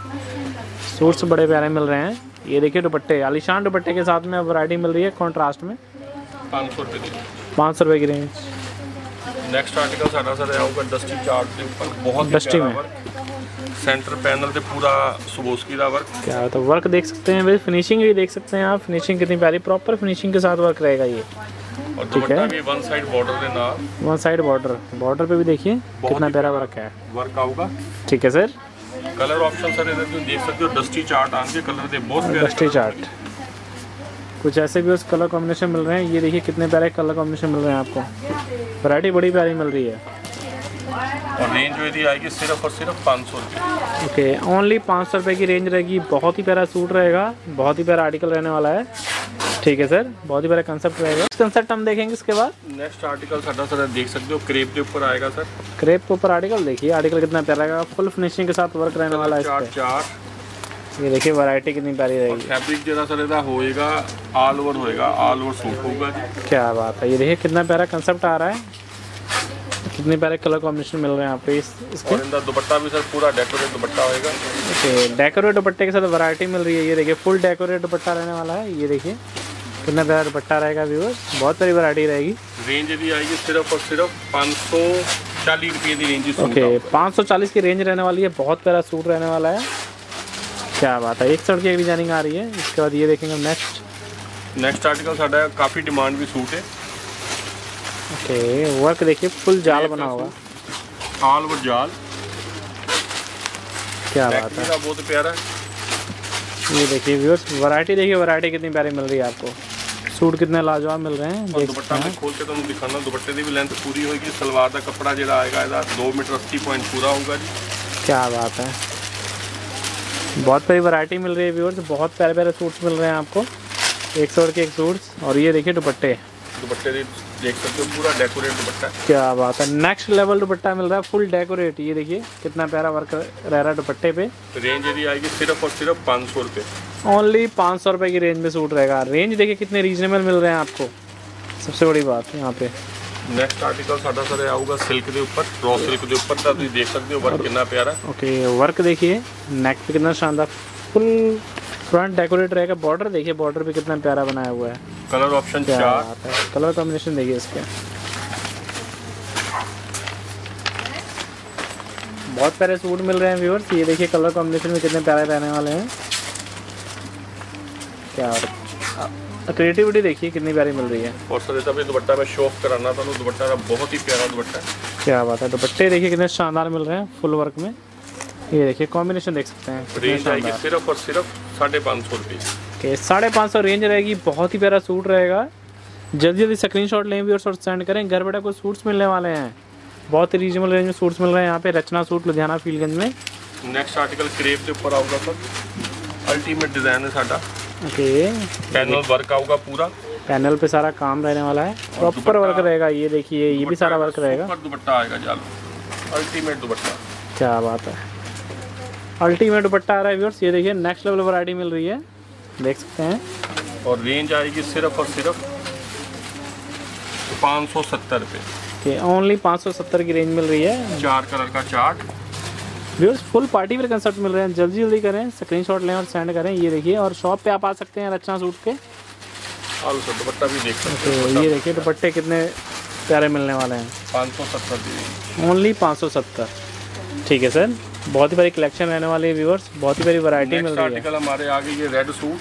S2: सूट्स बड़े प्यारे मिल रहे हैं। ये देखिए दुपट्टे आलीशान दुपट्टे के साथ में वैरायटी मिल रही है कॉन्ट्रास्ट में।
S1: पाँच सौ रुपये की
S2: पाँच सौ रुपये की रेंज।
S1: नेक्स्ट आर्टिकल साडा सर आऊगा डस्टी चार्ट के ऊपर बहुत
S2: डस्टी में
S1: सेंटर पैनल पे पूरा सुबोस्की का वर्क।
S2: क्या है तो वर्क देख सकते हैं भाई फिनिशिंग भी देख सकते हैं आप। फिनिशिंग कितनी प्यारी प्रॉपर फिनिशिंग के साथ वर्क रहेगा ये।
S1: और दुपट्टा भी वन साइड बॉर्डर के नाल
S2: वन साइड बॉर्डर बॉर्डर पे भी देखिए कितना प्यारा वर्क है
S1: वर्क आऊगा।
S2: ठीक है सर।
S1: कलर ऑप्शन सर इधर तुम देख सकते हो डस्टी चार्ट आगे कलर दे बहुत प्यारे
S2: डस्टी चार्ट कुछ ऐसे भी उस कलर कॉम्बिनेशन मिल रहे हैं। ये देखिए कितने प्यारे कलर कॉम्बिनेशन मिल रहे हैं आपको। वैरायटी बड़ी प्यारी मिल रही है।
S1: और रेंज जो यदि आएगी सिर्फ और सिर्फ पाँच सौ रुपये।
S2: ओके ओनली पाँच सौ रुपये की रेंज रहेगी। बहुत ही प्यारा सूट रहेगा बहुत ही प्यारा आर्टिकल रहने वाला है। ठीक है सर बहुत ही प्यारा कंसेप्ट रहेगा। कंसेप्ट हम देखेंगे इसके बाद।
S1: नेक्स्ट आर्टिकल साडा सर देख सकते हो क्रेप के ऊपर आएगा सर।
S2: क्रेप के ऊपर आर्टिकल देखिए आर्टिकल कितना प्यारा रहेगा फुल फिनिशिंग के साथ वर्क रहने वाला है इस पे।
S1: चार
S2: ये देखिए वैरायटी कितनी प्यारी रहेगी।
S1: फैब्रिक जरा सर इधर होएगा ऑल ओवर होएगा ऑल ओवर सूट होगा।
S2: क्या बात है। ये देखिए कितना प्यारा कंसेप्ट आ रहा है कितने प्यारे कलर कॉम्बिनेशन मिल रहे हैं आपको इस इसके।
S1: और इनका दुपट्टा भी सर पूरा डेकोरेट दुपट्टा होएगा।
S2: ओके डेकोरेट दुपट्टे के साथ वैरायटी मिल रही है। ये देखिए फुल डेकोरेट दुपट्टा रहने वाला है। ये देखिए कितना प्यारा दुपट्टा रहेगा व्यूअर्स बहुत सारी वैरायटी रहेगी।
S1: रेंज यदि आएगी सिर्फ और सिर्फ पाँच सौ चालीस रुपये की रेंज।
S2: ओके पाँच सौ चालीस की रेंज रहने वाली है। बहुत प्यारा सूट रहने वाला है। क्या बात है। एक सड़ की एक डिजाइनिंग आ रही है। इसके बाद ये देखेंगे नेक्स्ट
S1: नेक्स्ट आर्टिकल साडा काफ़ी डिमांड भी सूट है।
S2: ओके वर्क देखिए फुल जाल बना होगा
S1: ऑल ओवर जाल।
S2: क्या बात है
S1: बहुत प्यारा है।
S2: ये देखिए व्यूअर्स वैरायटी देखिए वैरायटी कितनी प्यारी मिल रही है आपको। सूट कितने लाजवाब मिल रहे हैं।
S1: और दुपट्टा मैं खोल के तुम दिखाना दुपट्टे की भी लेंथ पूरी होगी। सलवार का कपड़ा जो आएगा इधर दो मीटर अस्सी पॉइंट पूरा होगा जी।
S2: क्या बात है बहुत प्यारी वैरायटी मिल रही है व्यूअर्स। बहुत प्यारे प्यारे सूट्स मिल रहे हैं आपको एक सौ के एक सूट्स। और ये देखिए दुपट्टे
S1: दुपट्टे देख सकते हो पूरा डेकोरेट दुपट्टा।
S2: क्या बात है नेक्स्ट लेवल दुपट्टा मिल रहा है फुल डेकोरेट। ये देखिए कितना प्यारा वर्क रह रहा है दुपट्टे पे।
S1: रेंज यदि आएगी सिर्फ और सिर्फ पाँच सौ रुपये।
S2: ओनली पाँच सौ रुपये की रेंज में सूट रहेगा। रेंज देखिए कितने रीजनेबल मिल रहे हैं आपको सबसे बड़ी बात यहाँ पे।
S1: नेक्स्ट आर्टिकल साडा सर आऊगा सिल्क के ऊपर रॉ सिल्क के ऊपर तो देख सकते हो वर्क कितना प्यारा।
S2: ओके वर्क देखिए नेक पे कितना शानदार फुल फ्रंट डेकोरेट रहेगा। बॉर्डर देखिए, बॉर्डर भी कितना प्यारा बनाया हुआ है।
S1: कलर ऑप्शन चार,
S2: कलर कॉम्बिनेशन देखिए इसके, बहुत प्यारे सूट मिल रहे हैं व्यूअर्स। ये देखिए कलर कॉम्बिनेशन में कितने प्यारे रहने वाले हैं। क्या क्रिएटिविटी देखिए कितनी प्यारी मिल रही है।
S1: और सर जैसा भी दुपट्टा में शो ऑफ कराना था, तो दुपट्टा का बहुत ही प्यारा दुपट्टा है।
S2: क्या बात है। दुपट्टे देखिए कितने शानदार मिल रहे हैं फुल वर्क में। ये देखिए कॉम्बिनेशन देख सकते हैं।
S1: रेंज आएगी सिर्फ और सिर्फ साढ़े पाँच सौ रुपये
S2: के, साढ़े पाँच सौ रेंज रहेगी। बहुत ही प्यारा सूट रहेगा। जल्दी जल्दी स्क्रीनशॉट लें व्यूअर्स और सेंड करें। घर बैठे कुछ सूट्स मिलने वाले हैं, बहुत ही रीजनेबल रेंज में सूट्स मिल रहे हैं यहाँ पे। रचना सूट लुधियाना फील्डगंज में।
S1: नेक्स्ट आर्टिकल क्रेप के ऊपर आऊगा सर, अल्टीमेट डिजाइन है साडा।
S2: ओके,
S1: पैनल वर्क आऊगा पूरा,
S2: पैनल पे सारा काम रहने वाला है, प्रॉपर वर्क रहेगा। ये देखिए ये भी सारा वर्क रहेगा।
S1: दुपट्टा आएगा जालो, अल्टीमेट दुपट्टा।
S2: क्या बात है, अल्टीमेट दुपट्टा आ रहा है व्यूअर्स। ये देखिए नेक्स्ट लेवल वैरायटी मिल रही है, देख सकते हैं।
S1: और रेंज आएगी सिर्फ और सिर्फ पाँच सौ सत्तर रुपये।
S2: ओनली पाँच सौ सत्तर की रेंज मिल रही है।
S1: चार कलर का chart
S2: viewers, full party wear concept मिल रहे हैं। जल्दी जल्दी करें, स्क्रीनशॉट लें और सेंड करें। ये देखिए, और शॉप पे आप आ सकते हैं रचना सूट के।
S1: आलू सर दुपट्टा भी देख सकते हैं।
S2: तो ये देखिए दुपट्टे कितने प्यारे मिलने वाले हैं।
S1: पाँच सौ सत्तर
S2: ओनली पाँच सौ सत्तर। ठीक है सर, बहुत ही बड़ी कलेक्शन रहने वाली है व्यूअर्स, बहुत ही बड़ी वैरायटी मिल रही है।
S1: आर्टिकल हमारे आगे ये रेड सूट,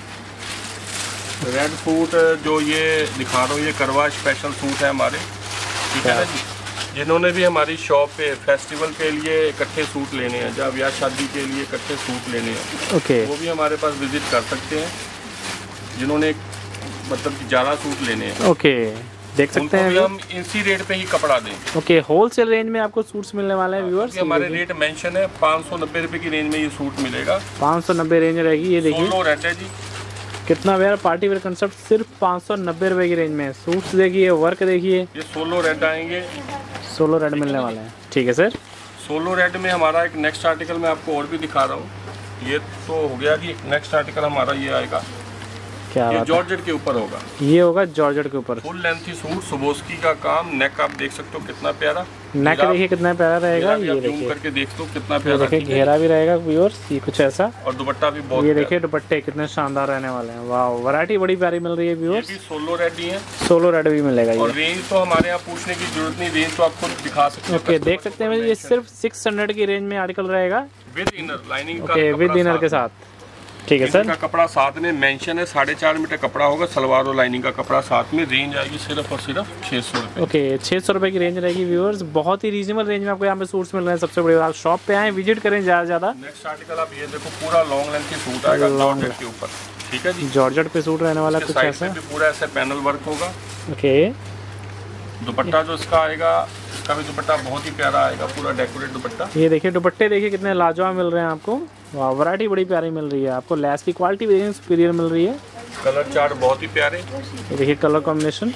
S1: रेड सूट जो ये दिखा रहा हूँ, ये करवा स्पेशल सूट है हमारे। ठीक है ना जी, जिन्होंने भी हमारी शॉप पे फेस्टिवल के लिए इकट्ठे सूट लेने हैं, जब ब्याह शादी के लिए इकट्ठे सूट लेने हैं,
S2: ओके,
S1: वो भी हमारे पास विजिट कर सकते हैं। जिन्होंने मतलब कि ज़्यादा सूट लेने हैं,
S2: ओके, देख सकते हैं
S1: हम इसी रेट पे ही कपड़ा देंगे।
S2: ओके, होलसेल रेंज में आपको सूट्स मिलने वाले हैं व्यूअर्स।
S1: हमारे रेट मेंशन है, पाँच सौ नब्बे रुपये की रेंज में ये सूट मिलेगा।
S2: पाँच सौ नब्बे रेंज रहेगी। ये देखिए
S1: सोलो रेड है जी,
S2: कितना प्यारा पार्टी वेयर कंसेप्ट, सिर्फ पाँच सौ नब्बे रुपये की रेंज में। सूट्स देखिए, वर्क देखिए,
S1: ये सोलो रेड आएंगे,
S2: सोलो रेड मिलने वाले हैं। ठीक है सर,
S1: सोलो रेड में हमारा एक नेक्स्ट आर्टिकल मैं आपको और भी दिखा रहा हूँ। ये तो हो गया कि नेक्स्ट आर्टिकल हमारा ये आएगा,
S2: क्या
S1: ये जॉर्जेट के ऊपर होगा।
S2: ये होगा जॉर्जेट के ऊपर,
S1: फुल लेंथी सूट, सुबोस्की का काम। नेक आप देख सकते हो कितना प्यारा,
S2: नेक देखिए कितना प्यारा रहेगा। ये देखिए
S1: करके देख दो कितना प्यारा,
S2: देखिए घेरा भी रहेगा व्यूअर्स, ये कुछ ऐसा।
S1: और दुपट्टा भी बहुत,
S2: ये देखिए दुपट्टे कितने शानदार रहने वाले हैं। वाह, वैरायटी बड़ी प्यारी मिल रही है व्यूअर्स।
S1: सोलो रेड ही है,
S2: सोलो रेड भी मिलेगा।
S1: और रेंज तो हमारे यहाँ पूछने की जरूरत नहीं, रेंज तो आप खुद दिखा सकते हैं।
S2: ओके, देख सकते हैं ये सिर्फ सिक्स हंड्रेड की रेंज में आर्टिकल रहेगा,
S1: विद इनर लाइनिंग का,
S2: ओके, विद इनर के साथ। ठीक है सर,
S1: का कपड़ा साथ में मेंशन है, साढ़े चार मीटर कपड़ा होगा, सलवार और लाइनिंग का कपड़ा साथ में। रेंज आएगी सिर्फ और सिर्फ छः सौ रुपये। ओके,
S2: छः सौ रुपये की रेंज रहेगी व्यूअर्स। बहुत ही रीजनेबल रेंज में आपको यहाँ पे सूट्स मिल रहे हैं। सबसे बड़ी बात, शॉप पे आए, विजिट करें ज़्यादा ज़्यादा।
S1: नेक्स्ट आर्टिकल आप ये देखो, पूरा लॉन्ग लेंथ की सूट आएगा जॉर्जेट के ऊपर। ठीक है जी,
S2: जॉर्जेट पे सूट रहने वाला कुछ ऐसा,
S1: पूरा ऐसे पैनल वर्क होगा।
S2: ओके,
S1: दुपट्टा जो इसका आएगा, इसका भी दुपट्टा बहुत ही प्यारा आएगा, पूरा डेकोरेट दुपट्टा।
S2: ये देखिए दुपट्टे देखिए कितने लाजवाब मिल रहे हैं आपको। वाह, वैरायटी बड़ी प्यारी मिल रही है आपको। लेस की क्वालिटी भी सुपीरियर मिल रही है।
S1: कलर चार्ट बहुत ही प्यारे।
S2: ये देखिए कलर कॉम्बिनेशन।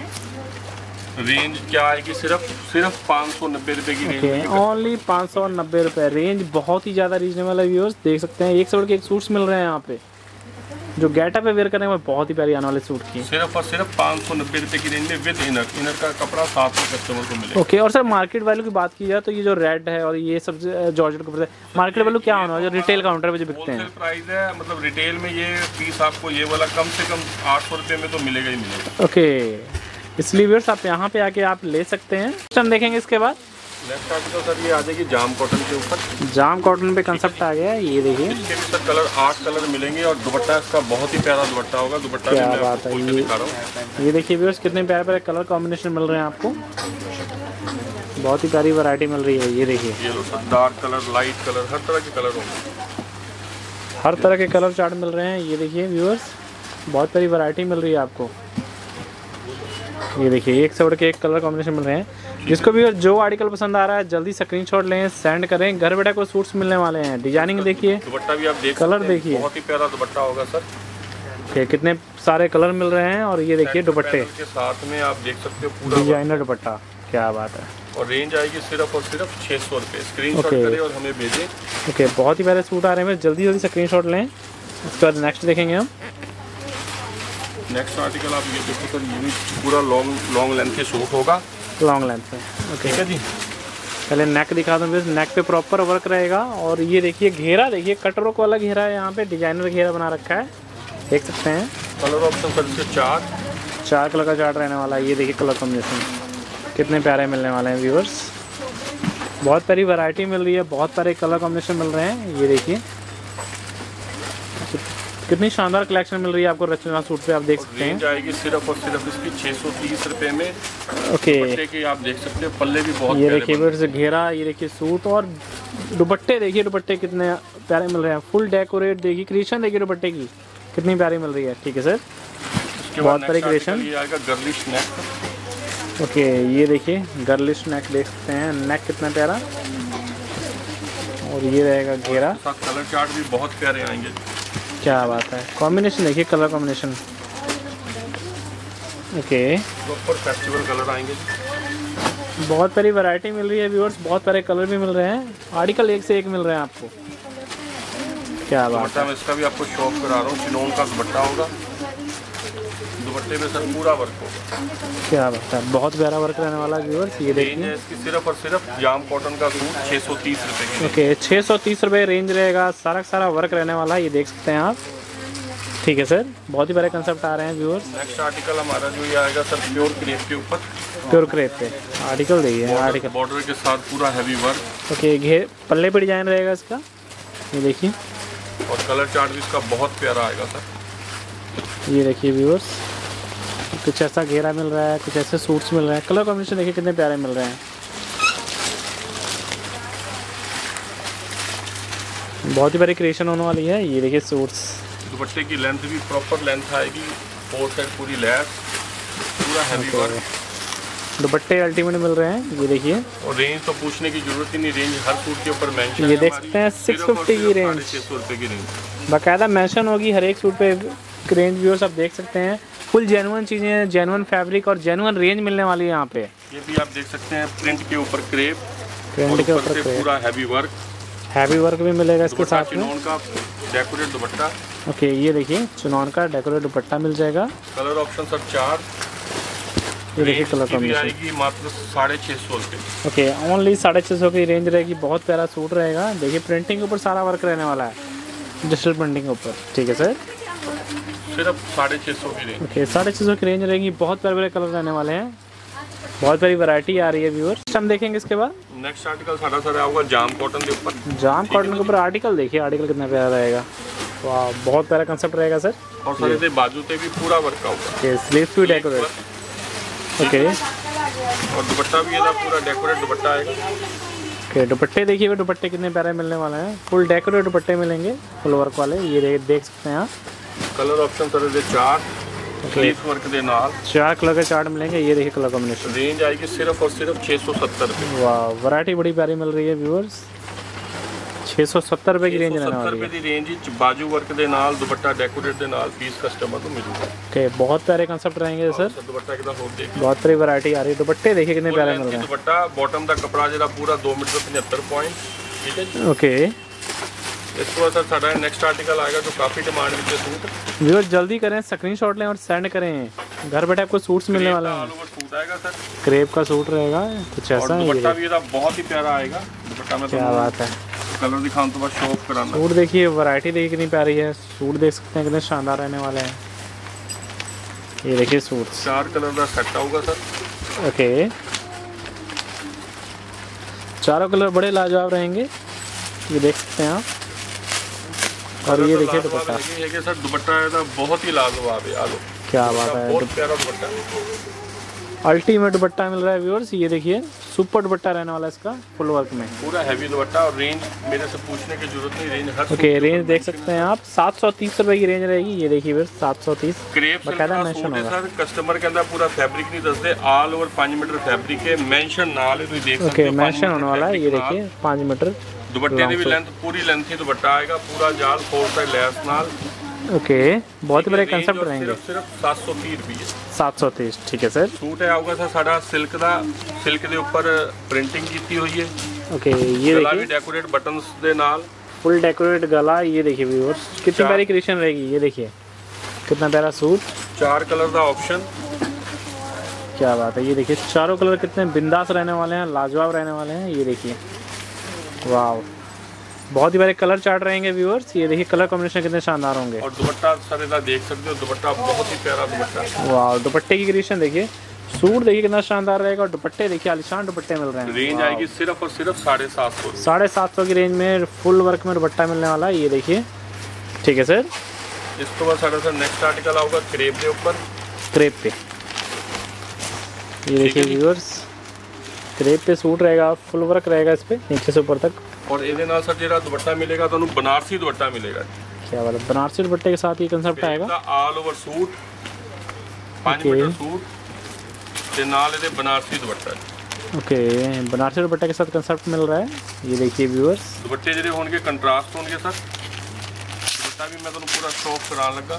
S1: रेंज क्या आएगी, सिर्फ सिर्फ पाँच सौ नब्बे रुपये की रेंज,
S2: ओनली पाँच सौ नब्बे रुपये। रेंज बहुत ही ज़्यादा रीजनेबल है व्यूअर्स, देख सकते हैं। एक से बढ़ के एक सूट्स मिल रहे हैं यहाँ पे, जो गेटअप पे वेयर करने में बहुत ही प्यारी आने वाले सूट की।
S1: सिर्फ और सिर्फ पाँच सौ नब्बे रुपये की रेंज में विद इनर, इनर का कपड़ा साथ में कस्टमर को मिलेगा।
S2: ओके, और सर मार्केट वैल्यू की बात की जाए तो ये जो रेड है और ये सब जॉर्जेट के ऊपर, मार्केट वैल्यू क्या होना है जो रिटेल काउंटर पे जो बिकते हैं?
S1: प्राइस है, मतलब रिटेल में ये पीस आपको ये वाला कम से कम आठ सौ रुपये में तो मिलेगा ही मिलेगा।
S2: ओके, इसलिए व्यूअर्स आप यहाँ पे आके आप ले सकते हैं। हम देखेंगे इसके बाद
S1: नेक्स्ट आर्टिकल सर ये आ जाएगी जाम कॉटन के ऊपर।
S2: जाम कॉटन पे कंसेप्ट आ गया है। ये देखिए
S1: इसके भी सर कलर आठ कलर मिलेंगे, और दुपट्टा इसका बहुत ही प्यारा दुपट्टा होगा। दुपट्टा
S2: क्या
S1: भी मैं
S2: बात है,
S1: आपको दिखा रहा हूँ।
S2: ये देखिए व्यूअर्स कितने प्यारे प्यारे कलर कॉम्बिनेशन मिल रहे हैं आपको, बहुत ही प्यारी वैरायटी मिल रही है। ये देखिए
S1: ये लो sir, dark colour, light colour, हर तरह के कलर होंगे,
S2: हर तरह के कलर चार्ट मिल रहे हैं। ये देखिए व्यूअर्स, बहुत प्यारी वैरायटी मिल रही है आपको। ये देखिए एक से बढ़ के एक कलर कॉम्बिनेशन मिल रहे हैं। जिसको भी जो आर्टिकल पसंद आ रहा है जल्दी स्क्रीनशॉट लें, सेंड करें। घर बैठे को सूट्स मिलने वाले हैं। डिजाइनिंग देखिए,
S1: दुपट्टा भी आप देख
S2: कलर देखिए,
S1: बहुत ही प्यारा दुपट्टा होगा सर।
S2: ओके, कितने सारे कलर मिल रहे हैं। और ये देखिए दुपट्टे
S1: के साथ में आप देख सकते हो पूरा
S2: डिजाइनर दुपट्टा, क्या बात है।
S1: और रेंज आएगी सिर्फ और सिर्फ छः सौ रुपये। स्क्रीनशॉट करें और हमें भेजें।
S2: ओके, बहुत ही प्यारे सूट आ रहे हैं, जल्दी जल्दी स्क्रीनशॉट लें। उसके बाद नेक्स्ट देखेंगे हम।
S1: नेक्स्ट आर्टिकल आप ये देखो सर, ये भी पूरा लॉन्ग लॉन्ग लेंथ के सूट होगा,
S2: लॉन्ग लेंथ में।
S1: ठीक है जी।
S2: पहले नेक दिखा दूँ, नेक पे प्रॉपर वर्क रहेगा। और ये देखिए घेरा, देखिए कटवर्क वाला घेरा है, यहाँ पे डिजाइनर घेरा बना रखा है, देख सकते हैं।
S1: कलर ऑप्शन सर इसके चार
S2: चार कलर का चार्ट रहने वाला है। ये देखिए कलर कॉम्बिनेशन कितने प्यारे मिलने वाले हैं व्यूअर्स। बहुत प्यारी वैरायटी मिल रही है, बहुत सारे कलर कॉम्बिनेशन मिल रहे हैं। ये देखिए कितनी शानदार कलेक्शन मिल रही है आपको रचना सूट पे, आप देख सकते हैं।
S1: रेंज आएगी सिर्फ और सिर्फ इसकी छः सौ तीस रुपये में।
S2: ओके,
S1: दुपट्टे के आप देख सकते हैं, पल्ले भी बहुत
S2: ये देखिए व्यूअर्स घेरा, ये देखिए सूट और दुपट्टे देखिए, दुपट्टे कितने प्यारे मिल रहे हैं। फुल डेकोरेट देखिए, क्रिएशन देखिए दुपट्टे की कितनी प्यारी मिल रही है। ठीक है सर, बहुत प्यारी क्रिएशन।
S1: ये आएगा गर्लिश नेक।
S2: ओके, ये देखिए गर्लिश नेक देख सकते हैं, नेक कितना प्यारा। और ये रहेगा घेरा,
S1: कलर चार्ट भी बहुत प्यारे आएंगे।
S2: क्या बात है, कॉम्बिनेशन देखिए, colour combination. Okay,
S1: proper festival colour आएंगे।
S2: बहुत प्यारी वैरायटी मिल रही है व्यूअर्स, बहुत प्यारे कलर भी मिल रहे हैं, आर्टिकल एक से एक मिल रहे हैं आपको। क्या बात है,
S1: मैं इसका भी आपको शॉप करा रहा हूँ। चिनोन का दुपट्टा होगा, दुपट्टे में सर पूरा वर्क होगा।
S2: क्या बात है, बहुत प्यारा वर्क रहने वाला है व्यूअर्स। ये देखिए
S1: इसकी सिर्फ और सिर्फ जाम कॉटन का सूट छः सौ तीस रुपये की।
S2: ओके, छः सौ तीस रुपये रेंज रहेगा, सारा सारा वर्क रहने वाला है, ये देख सकते हैं आप। ठीक है सर, बहुत ही बड़े कंसेप्ट आ रहे हैं व्यूअर्स।
S1: नेक्स्ट आर्टिकल हमारा जो ये आएगा सर प्योर क्रेप के ऊपर,
S2: प्योर क्रेप पे आर्टिकल देखिए, आर्टिकल
S1: बॉर्डर के साथ पूरा हैवी वर्क।
S2: ओके, घेर पल्ले पे डिजाइन रहेगा इसका, ये देखिए।
S1: और कलर चार्ट भी इसका बहुत प्यारा आएगा सर।
S2: ये देखिए व्यूअर्स, कुछ ऐसा घेरा मिल रहा है, कुछ ऐसे सूट्स मिल रहे हैं। कलर कॉम्बिनेशन देखिए कितने प्यारे मिल रहे हैं, बहुत ही बड़ी क्रिएशन होने वाली है। ये देखिए सूट्स,
S1: दुपट्टे की लेंथ भी प्रॉपर लेंथ आएगी, फोर साइड पूरी लैस, पूरा हैवी वर्क।
S2: दुपट्टे अल्टीमेट मिल रहे हैं, ये देखिए।
S1: और रेंज तो पूछने की जरूरत ही नहीं, रेंज हर सूट के ऊपर मेंशन है।
S2: ये देख सकते हैं सिक्स फिफ्टी की रेंज,
S1: छः सौ रुपये की रेंज
S2: बाकायदा मेंशन होगी हर एक सूट पे रेंज। व्यूअर्स आप देख सकते हैं, फुल जेन्युइन चीज़ें, जेन्युइन फैब्रिक और जेन्युइन रेंज मिलने वाली है यहाँ पे।
S1: ये भी आप देख सकते हैं, प्रिंट के ऊपर क्रेप,
S2: प्रिंट के ऊपर क्रेप,
S1: पूरा हैवी वर्क,
S2: हैवी वर्क भी मिलेगा इसके साथ में।
S1: चिनोन का डेकोरेट दुपट्टा।
S2: ओके, ये देखिए चिनोन का डेकोरेट दुपट्टा मिल जाएगा।
S1: कलर ऑप्शन सर चार।
S2: ये देखिए कलर कॉम्बिनेशन
S1: आएगी मात्र साढ़े छः सौ रुपये।
S2: ओके, ओनली साढ़े छः सौ की रेंज रहेगी, बहुत प्यारा सूट रहेगा। देखिए प्रिंटिंग के ऊपर सारा वर्क रहने वाला है, डिजिटल प्रिंटिंग के ऊपर। ठीक है सर,
S1: सिर्फ साढ़े छः सौ की रेंज।
S2: ओके, साढ़े छः सौ की रेंज रहेगी, बहुत प्यारे प्यारे कलर रहने वाले हैं, बहुत प्यारी वैरायटी आ रही है व्यूअर्स। हम देखेंगे इसके बाद
S1: नेक्स्ट आर्टिकल सारा सर आऊँगा जाम कॉटन के ऊपर।
S2: जाम कॉटन के ऊपर आर्टिकल देखिए, आर्टिकल कितना प्यारा रहेगा, वाह बहुत प्यारा कंसेप्ट रहेगा सर।
S1: और सर इसे बाजू पे भी पूरा वर्क होगा।
S2: ओके, स्लीव भी डेकोरेट। ओके,
S1: और दुपट्टा भी ये पूरा डेकोरेट दुपट्टा आएगा।
S2: ओके, दुपट्टे देखिए, वो दुपट्टे कितने प्यारे मिलने वाले हैं, फुल डेकोरेट दुपट्टे मिलेंगे, फुल वर्क वाले। ये देख सकते हैं आप।
S1: कलर ऑप्शन सर ये चार, स्लीव वर्क दे नाल
S2: चार कलर के चार्ट मिलेंगे। ये देखिए कलर कॉम्बिनेशन।
S1: रेंज आएगी सिर्फ और सिर्फ छः सौ सत्तर रुपये।
S2: वाह, वैरायटी बड़ी प्यारी मिल रही है व्यूअर्स, छः सौ सत्तर रुपये की रेंज रहने वाली है।
S1: रेंज बाजू वर्क दे नाल दुपट्टा डेकोरेट दे नाल पीस कस्टमर को मिलूगा।
S2: ओके, बहुत प्यारे कंसेप्ट रहेंगे सर,
S1: दुपट्टा कितना हो देखिए,
S2: बहुत सारी वैरायटी आ रही है। दुपट्टे देखिए कितने प्यारे मिल रहे हैं।
S1: दुपट्टा बॉटम का कपड़ा जरा पूरा दो मीटर पचहत्तर पॉइंट। ठीक है जी,
S2: ओके।
S1: इसके बाद सर साढ़ा नेक्स्ट आर्टिकल आएगा जो काफ़ी डिमांड में सूट।
S2: व्यूअर्स जल्दी करें, स्क्रीनशॉट लें और सेंड करें, घर बैठे आपको सूट्स मिलने वाले हैं।
S1: सूट आएगा सर,
S2: क्रेप का सूट रहेगा कुछ ऐसा।
S1: दुपट्टा भी बहुत ही प्यारा आएगा दुपट्टा में।
S2: क्या बात है,
S1: कलर दिखाऊं तो बस शॉप कराना।
S2: सूट देखिए, वैरायटी देखिए कितनी प्यारी है, सूट देख सकते हैं कितने शानदार रहने वाले हैं। ये देखिए सूट
S1: चार कलर का सेट आऊगा सर।
S2: ओके, चारों कलर बड़े लाजवाब रहेंगे, ये देख सकते हैं आप। और ये देखिए दुपट्टा,
S1: ये कि सर दुपट्टा है बहुत ही लाजवाब है। आलो
S2: क्या बात है,
S1: बहुत प्यारा दुपट्टा,
S2: अल्टीमेट दुपट्टा मिल रहा है व्यूअर्स। ये देखिए सुपर दुपट्टा रहने वाला है इसका, फुल वर्क में,
S1: पूरा हैवी दुपट्टा। और रेंज मेरे से पूछने की जरूरत नहीं, रेंज हर
S2: ओके, रेंज देख सकते हैं आप, सात सौ तीस रुपए की रेंज रहेगी। ये देखिए व्यूअर्स, सात सौ तीस
S1: क्रेप
S2: बकायदा मेंशन होगा
S1: सर। कस्टमर के अंदर पूरा फैब्रिक नहीं दसदे, ऑल ओवर पाँच मीटर फैब्रिक है, मेंशन नाल है, तुम देख सकते हो।
S2: ओके, मेंशन होने वाला है, ये देखिए पाँच मीटर।
S1: दुपट्टे की भी लेंथ पूरी लेंथ ही दुपट्टा आएगा, पूरा जाल फोर साइड लैस नाल।
S2: ओके, बहुत ही बड़े कंसेप्ट रहेंगे।
S1: सिर्फ सात सौ तीस रुपये,
S2: सात सौ तीस। ठीक है सर।
S1: सूट है आऊगा सर साड़ा सिल्क का, सिल्क के ऊपर प्रिंटिंग की हुई है।
S2: ओके, ये देखिए
S1: डेकोरेट बटन्स दे नाल,
S2: फुल डेकोरेट गला। ये देखिए व्यूअर्स कितनी प्यारी क्रिएशन रहेगी, ये देखिए कितना प्यारा सूट।
S1: चार कलर का ऑप्शन,
S2: क्या बात है, ये देखिए चारों कलर कितने बिंदास रहने वाले हैं, लाजवाब रहने वाले हैं। ये देखिए वाह, बहुत ही प्यारे कलर चार्ट रहेंगे व्यूअर्स। ये देखिए कलर कॉम्बिनेशन कितने शानदार होंगे।
S1: और दुपट्टा सर इधर देख सकते हो, दुपट्टा बहुत ही प्यारा दुपट्टा।
S2: वाह, दुपट्टे की क्रिएशन देखिए, सूट देखिए कितना शानदार रहेगा, और दुपट्टे देखिए आलिशान दुपट्टे मिल रहे हैं।
S1: रेंज आएगी सिर्फ और सिर्फ साढ़े सात सौ
S2: साढ़े सात सौ की रेंज में फुल वर्क में दुपट्टा मिलने वाला है। ये देखिए, ठीक है सर।
S1: इसके बाद साढ़े सर नेक्स्ट आर्टिकल आऊगा क्रेप के ऊपर,
S2: क्रेप पे। ये देखिए व्यूअर्स, क्रेप पे सूट रहेगा, फुल वर्क रहेगा इस पे नीचे से ऊपर तक।
S1: और ਇਹਦੇ ਨਾਲ सर ਜਿਹੜਾ ਦੁਪੱਟਾ ਮਿਲੇਗਾ ਤੁਹਾਨੂੰ बनारसी दुपट्टा मिलेगा।
S2: क्या बात है, बनारसी दुपट्टे के साथ ये कंसेप्ट आएगा।
S1: ऑल ओवर सूट पाँच मीटर सूट ਤੇ ਨਾਲ ਇਹਦੇ बनारसी दुपट्टा।
S2: ओके, बनारसी दुपट्टे के साथ कंसेप्ट मिल रहा है। ये देखिए व्यूअर्स,
S1: दुपट्टे ਜਿਹੜੇ ਹੋਣਗੇ ਕੰਟਰਾਸਟ ਹੋਣਗੇ सर। दुपट्टा भी मैं ਤੁਹਾਨੂੰ पूरा शॉप कराने लगा।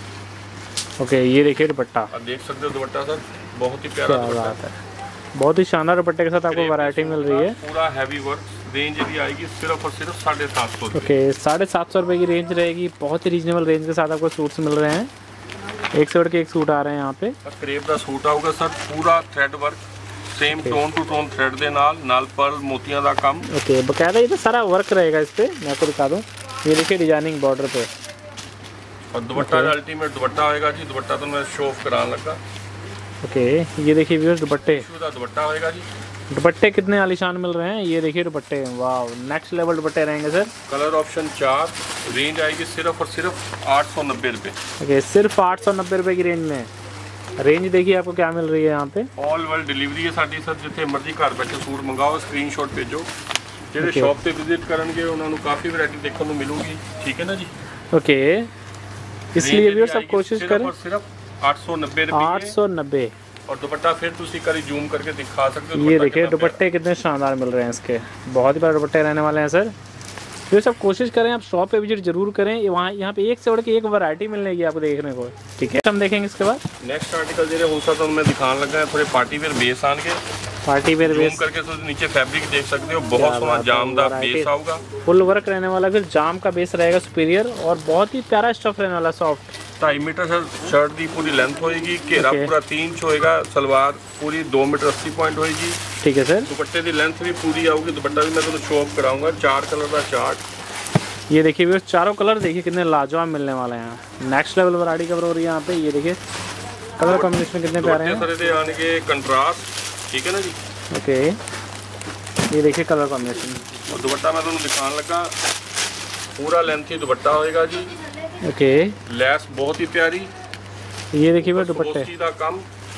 S2: ओके, ये देखिए दुपट्टा,
S1: आप देख सकते हो दुपट्टा सर, बहुत ही प्यारा दुपट्टा
S2: है, बहुत ही शानदार दुपट्टे के साथ आपको वैरायटी मिल रही है।
S1: पूरा हैवी वर्क। रेंज यदि आएगी सिर्फ और सिर्फ साढ़े सात सौ।
S2: ओके, साढ़े सात सौ रुपये की रेंज रहेगी, बहुत ही रीजनेबल रेंज के साथ आपको सूट्स मिल रहे हैं। एक से बढ़ के एक सूट आ रहे हैं यहाँ पे।
S1: क्रेप का सूट आऊगा सर, पूरा thread work, same tone to tone thread ਦੇ ਨਾਲ ਨਾਲ पर्ल मोतियां ਦਾ ਕੰਮ।
S2: ओके, बकायदा ये तो सारा वर्क रहेगा इस पे, मैं आपको दिखा दूँ। ये देखिए डिजाइनिंग बॉर्डर पे,
S1: और दुपट्टा अल्टीमेट दुपट्टा होएगा जी। दुपट्टा तो मैं शो ऑफ कराने लगा।
S2: ओके, ये देखिए व्यूअर्स दुपट्टे,
S1: दुपट्टा होएगा जी।
S2: दुपट्टे कितने आलीशान मिल रहे हैं। ये देखिए दुपट्टे, वाह नेक्स्ट लेवल दुपट्टे रहेंगे सर।
S1: कलर ऑप्शन चार। रेंज आएगी सिर्फ और सिर्फ आठ सौ नब्बे रुपये।
S2: ओके, सिर्फ आठ सौ नब्बे रुपये की रेंज में। रेंज देखिए आपको क्या मिल रही है यहाँ पे।
S1: ऑल वर्ल्ड डिलीवरी है साडी सर, जिथे मर्जी घर बैठे सूट मंगाओ, स्क्रीनशॉट भेजो। ਜਿਹੜੇ ਸ਼ਾਪ ਤੇ ਵਿਜ਼ਿਟ ਕਰਨਗੇ ਉਹਨਾਂ ਨੂੰ ਕਾਫੀ ਵੈਰਾਈਟੀ ਦੇਖਣ ਨੂੰ ਮਿਲੂਗੀ। ठीक है ना जी।
S2: ओके, इसलिए भी सब कोशिश करें।
S1: सिर्फ आठ सौ नब्बे रुपये,
S2: आठ सौ नब्बे।
S1: और दुपट्टा फिर तुसी करी जूम करके दिखा सकते हो।
S2: ये देखिए दुपट्टे कितने शानदार मिल रहे हैं इसके, बहुत ही बड़े दुपट्टे रहने वाले हैं सर। तो सब कोशिश करें, आप शॉप पे विजिट जरूर करें। वहाँ यहाँ पे एक से बढ़ के एक वैरायटी मिलने की आपको देखने को। ठीक है, हम देखेंगे इसके बाद
S1: नेक्स्ट आर्टिकल जो हो सकता मैं दिखाने लगा है, थोड़े पार्टी वेयर बेस आन के।
S2: पार्टी वेयर बेस
S1: करके तो नीचे फैब्रिक देख सकते हो, बहुत सोना जामदार बेस आऊगा,
S2: फुल वर्क रहने वाला, फिर जाम का बेस रहेगा सुपीरियर, और बहुत ही प्यारा स्टफ रहने वाला, सॉफ्ट।
S1: ढाई मीटर सर शर्ट की पूरी लेंथ होएगी, घेरा पूरा तीन इंच होएगा, सलवार पूरी दो मीटर अस्सी पॉइंट होएगी।
S2: ठीक है सर,
S1: दुपट्टे की लेंथ भी पूरी आऊगी। दुपट्टा भी मैं तुम्हें शो ऑफ कराऊंगा। चार कलर का चार्ट।
S2: ये देखिए भी चारों कलर देखिए कितने लाजवाब मिलने वाले हैं। नेक्स्ट लेवल वैरायटी कवर हो रही है यहाँ पे। ये देखिए कलर कॉम्बिनेशन कितने प्यारे हैं
S1: सर, आने के कंट्रास्ट। ठीक है ना जी।
S2: ओके, ये देखिए कलर कॉम्बिनेशन।
S1: और दुपट्टा मैं तुम्हें दिखाने लगा, पूरा लेंथ ही दुपट्टा होएगा जी।
S2: ओके,
S1: लैस बहुत ही प्यारी।
S2: ये देखिए भी दुपट्टे
S1: का काम,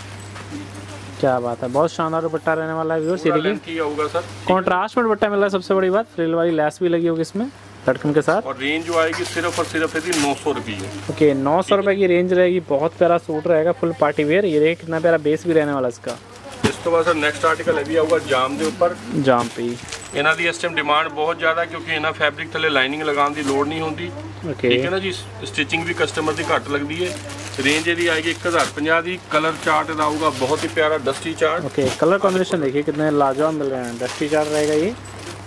S2: क्या बात है, बहुत शानदार दुपट्टा रहने वाला है व्यूअर्स। ये देखिए
S1: होगा सर,
S2: कॉन्ट्रास्ट में दुपट्टा मिल रहा है। सबसे बड़ी बात, फ्रिल वाली लैस भी लगी होगी इसमें लटकन के साथ।
S1: और रेंज जो आएगी सिर्फ और सिर्फ है नौ सौ रुपये।
S2: ओके, नौ सौ रुपये की रेंज रहेगी। बहुत प्यारा सूट रहेगा, फुल पार्टी वेयर। ये देखिए कितना प्यारा बेस भी रहने वाला इसका।
S1: इस तो बाद सर नेक्स्ट आर्टिकल है भी आऊगा जाम के ऊपर।
S2: जाम पे
S1: इन्हों की इस टाइम डिमांड बहुत ज़्यादा, क्योंकि इन्होंने फैब्रिक थले लाइनिंग लगाने की लोड़ नहीं होती।
S2: ओके,
S1: ठीक है ना जी। स्टिचिंग भी कस्टमर की घट लगती है। रेंज यदि आएगी एक हज़ार पचास की। कलर चार्ट आऊगा बहुत ही प्यारा dusty chart.
S2: Okay, colour combination देखिए कितने लाजवाब मिल रहे हैं। डस्टी चार्ट रहेगा ये,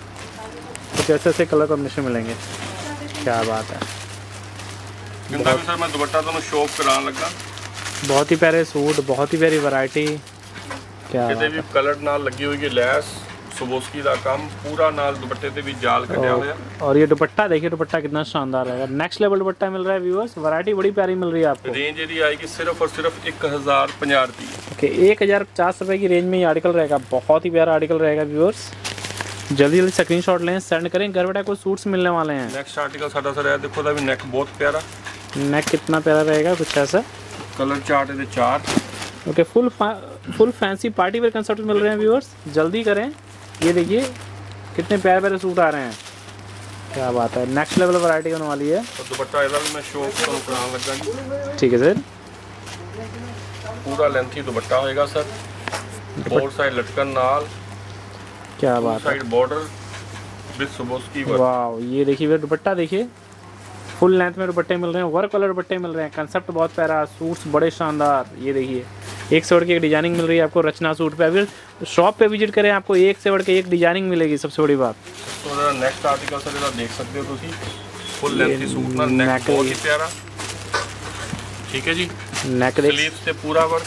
S2: कुछ ऐसे ऐसे कलर कॉम्बिनेशन मिलेंगे। क्या बात है,
S1: जिंदा भी सर मैं दुपट्टा तो शो ऑफ कराने लगा।
S2: बहुत ही प्यारे सूट, बहुत ही प्यारी वैरायटी। क्या
S1: कितने भी कलर नाल लगी हुई है लैस, सुबोस्की का काम, पूरा नाल दुपट्टे ते भी जाल कटिया हुआ।
S2: और ये दुपट्टा देखिए, दुपट्टा कितना शानदार रहेगा। नेक्स्ट लेवल दुपट्टा मिल रहा है व्यूअर्स। वैरायटी बड़ी प्यारी मिल रही है आपको।
S1: रेंज यदि आएगी सिर्फ और सिर्फ एक हज़ार पचास रुपये।
S2: ओके, एक हज़ार पचास रुपये की रेंज में ये आर्टिकल रहेगा। बहुत ही प्यारा आर्टिकल रहेगा व्यूअर्स। जल्दी जल्दी स्क्रीनशॉट लें, सेंड करें। घर बैठे कोई सूट्स मिलने वाले हैं।
S1: नेक्स्ट आर्टिकल साडा सर है, देखो भी नेक बहुत प्यारा।
S2: नेक कितना प्यारा रहेगा, कुछ ऐसा।
S1: कलर चार्ट है चार।
S2: Okay, full full fancy party wear concept मिल रहे हैं व्यूअर्स, जल्दी करें। ये देखिए कितने प्यारे प्यारे सूट आ रहे हैं। क्या बात है, नेक्स्ट लेवल वैरायटी होने वाली है।
S1: और दुपट्टा इधर भी मैं शो कराने लगा।
S2: ठीक है सर,
S1: पूरा लेंथ ही दुपट्टा होएगा सर, फोर साइड लटकन नाल।
S2: क्या बात है,
S1: side border with Swarovski work.
S2: वाह, ये देखिए दुपट्टा देखिए, फुल लेंथ में दुपट्टे मिल रहे हैं, वर्क कलर दुपट्टे मिल रहे हैं। कंसेप्ट बहुत प्यारा, सूट्स बड़े शानदार। ये देखिए एक से बढ़ के एक डिजाइनिंग मिल रही है आपको रचना सूट पे। अगर शॉप पे विजिट करें आपको एक से बढ़ के एक डिजाइनिंग मिलेगी, सबसे बड़ी बात।
S1: तो नेक्स्ट आर्टिकल सर इधर देख सकते हो तुसी, फुल लेंथ की सूट ना, नेक बहुत ही प्यारा। ठीक है जी,
S2: नेक
S1: स्लीव्स से पूरा वर्क।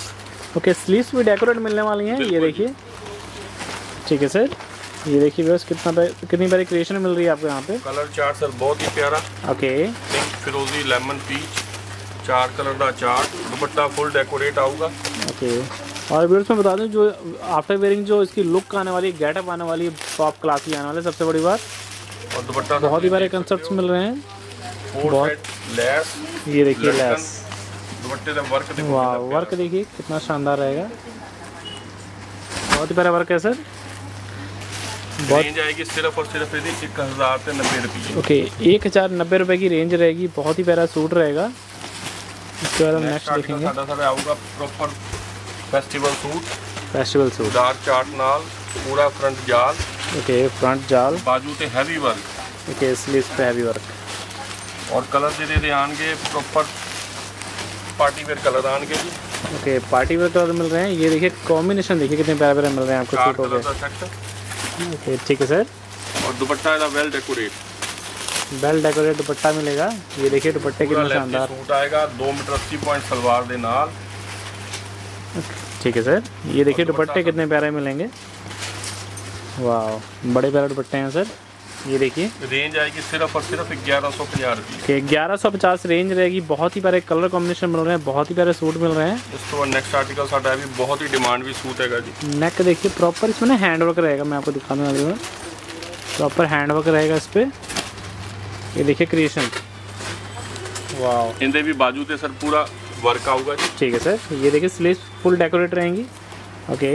S2: ओके, स्लीव्स भी डेकोरेट मिलने वाली हैं, ये देखिए। ठीक है सर, ये देखिए व्यूअर्स कितना कितनी बारी क्रिएशन मिल रही है आपको यहाँ पे।
S1: कलर चार्ट सर बहुत ही प्यारा।
S2: ओके,
S1: पिंक, फिरोजी, लेमन, पीच, चार कलर का चार्ट, दुपट्टा फुल डेकोरेट आऊगा।
S2: ओके, और व्यूअर्स मैं बता दूं जो आफ्टर वेयरिंग जो इसकी लुक आने वाली है, गेटअप आने वाली है, टॉप क्लास की आने वाली है सबसे बड़ी बात।
S1: और दुपट्टा
S2: बहुत ही बारे कंसेप्ट्स मिल रहे हैं।
S1: बहुत लेस,
S2: ये देखिए लेस,
S1: दुपट्टे का वर्क देखो।
S2: वाह, वर्क देखिए कितना शानदार रहेगा, बहुत ही प्यारा वर्क है सर।
S1: रेंज आएगी सिर्फ और सिर्फ यदि एक हज़ार से नब्बे रुपये।
S2: ओके, एक हज़ार नब्बे रुपये की रेंज रहेगी, बहुत ही प्यारा सूट रहेगा। इसके बाद हम नेक्स्ट देखेंगे।
S1: सादा सादा आऊगा proper festival suit,
S2: festival suit,
S1: dark chart नाल, पूरा फ्रंट जाल।
S2: ओके, फ्रंट जाल,
S1: बाजू ते हैवी वर्क।
S2: ओके, स्लीव्स पे हैवी वर्क,
S1: और कलर दे दे आएंगे प्रॉपर पार्टी वेयर कलर आएंगे जी।
S2: ओके, पार्टी वेयर कलर मिल रहे हैं। ये देखिए कॉम्बिनेशन देखिए कितने प्यारे प्यारे मिल रहे हैं आपको सूटों के। ओके, ठीक है सर।
S1: और दुपट्टा है well decorate,
S2: well decorate dupatta मिलेगा। ये देखिए दुपट्टे कितना शानदार
S1: सूट आएगा, दो मीटर अस्सी पॉइंट सलवार दे नाल।
S2: ठीक है सर, ये देखिए दुपट्टे कितने प्यारे मिलेंगे, वाह, बड़े प्यारे दुपट्टे हैं सर। ये देखिए
S1: रेंज आएगी सिर्फ और सिर्फ ग्यारह सौ पचास रुपये।
S2: ग्यारह सौ पचास रेंज रहेगी। बहुत ही प्यारे कलर कॉम्बिनेशन मिल रहे हैं, बहुत ही प्यारे सूट मिल रहे हैं।
S1: इस तो नेक्स्ट आर्टिकल साडा भी बहुत ही डिमांड भी सूट हैगा जी।
S2: नेक देखिए प्रॉपर इसमें ना हैंड वर्क रहेगा, मैं आपको दिखा दूँगा, प्रॉपर हैंड वर्क रहेगा इस पर। ये देखिए क्रिएशन, वाह,
S1: इनके भी बाजू ते सर पूरा वर्क आऊगा जी।
S2: ठीक है सर, ये देखिए स्लीव्स फुल डेकोरेट रहेंगी। ओके,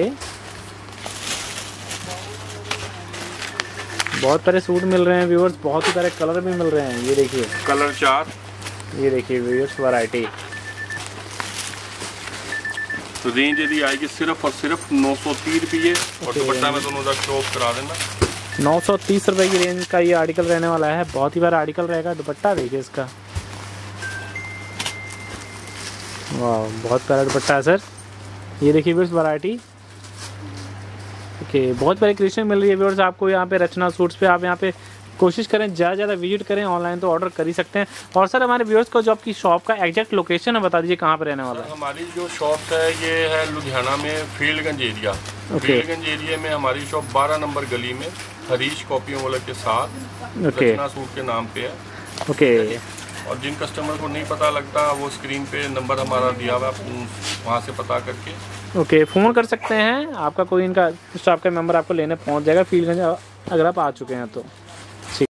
S2: बहुत सारे सूट मिल रहे हैं व्यूअर्स, बहुत ही सारे कलर भी मिल रहे हैं। ये देखिए
S1: कलर चार,
S2: ये देखिए व्यूअर्स वैरायटी।
S1: तो रेंज यदि आएगी सिर्फ और सिर्फ नौ सौ तीस रुपये। और दुपट्टा में दोनों का शो ऑफ करा देना।
S2: नौ सौ तीस रुपये की रेंज का ये आर्टिकल रहने वाला है, बहुत ही बार आर्टिकल रहेगा। दुपट्टा देखिए इसका, वाह, बहुत प्यारा दुपट्टा है सर। ये देखिए व्यूअर्स वैरायटी। ओके, बहुत प्यारी क्रिएशन मिल रही है व्यूअर्स आपको यहाँ पे रचना सूट्स पे। आप यहाँ पे कोशिश करें ज़्यादा ज़्यादा विजिट करें, ऑनलाइन तो ऑर्डर कर ही सकते हैं। और सर हमारे व्यूअर्स को जो आपकी शॉप का एग्जैक्ट लोकेशन है बता दीजिए, कहाँ पे रहने वाला है।
S1: हमारी जो शॉप है ये है लुधियाना में फील्डगंज एरिया। फील्डगंज एरिया में हमारी शॉप बारह नंबर गली में हरीश कॉपियों वाले के साथ रचना सूट के नाम पे है।
S2: ओके,
S1: और जिन कस्टमर को नहीं पता लगता वो स्क्रीन पे नंबर हमारा दिया हुआ है, वहाँ से पता करके
S2: ओके फ़ोन कर सकते हैं। आपका कोई इनका स्टाफ का मेंबर आपको लेने पहुँच जाएगा फील्डगंज, अगर आप आ चुके हैं तो।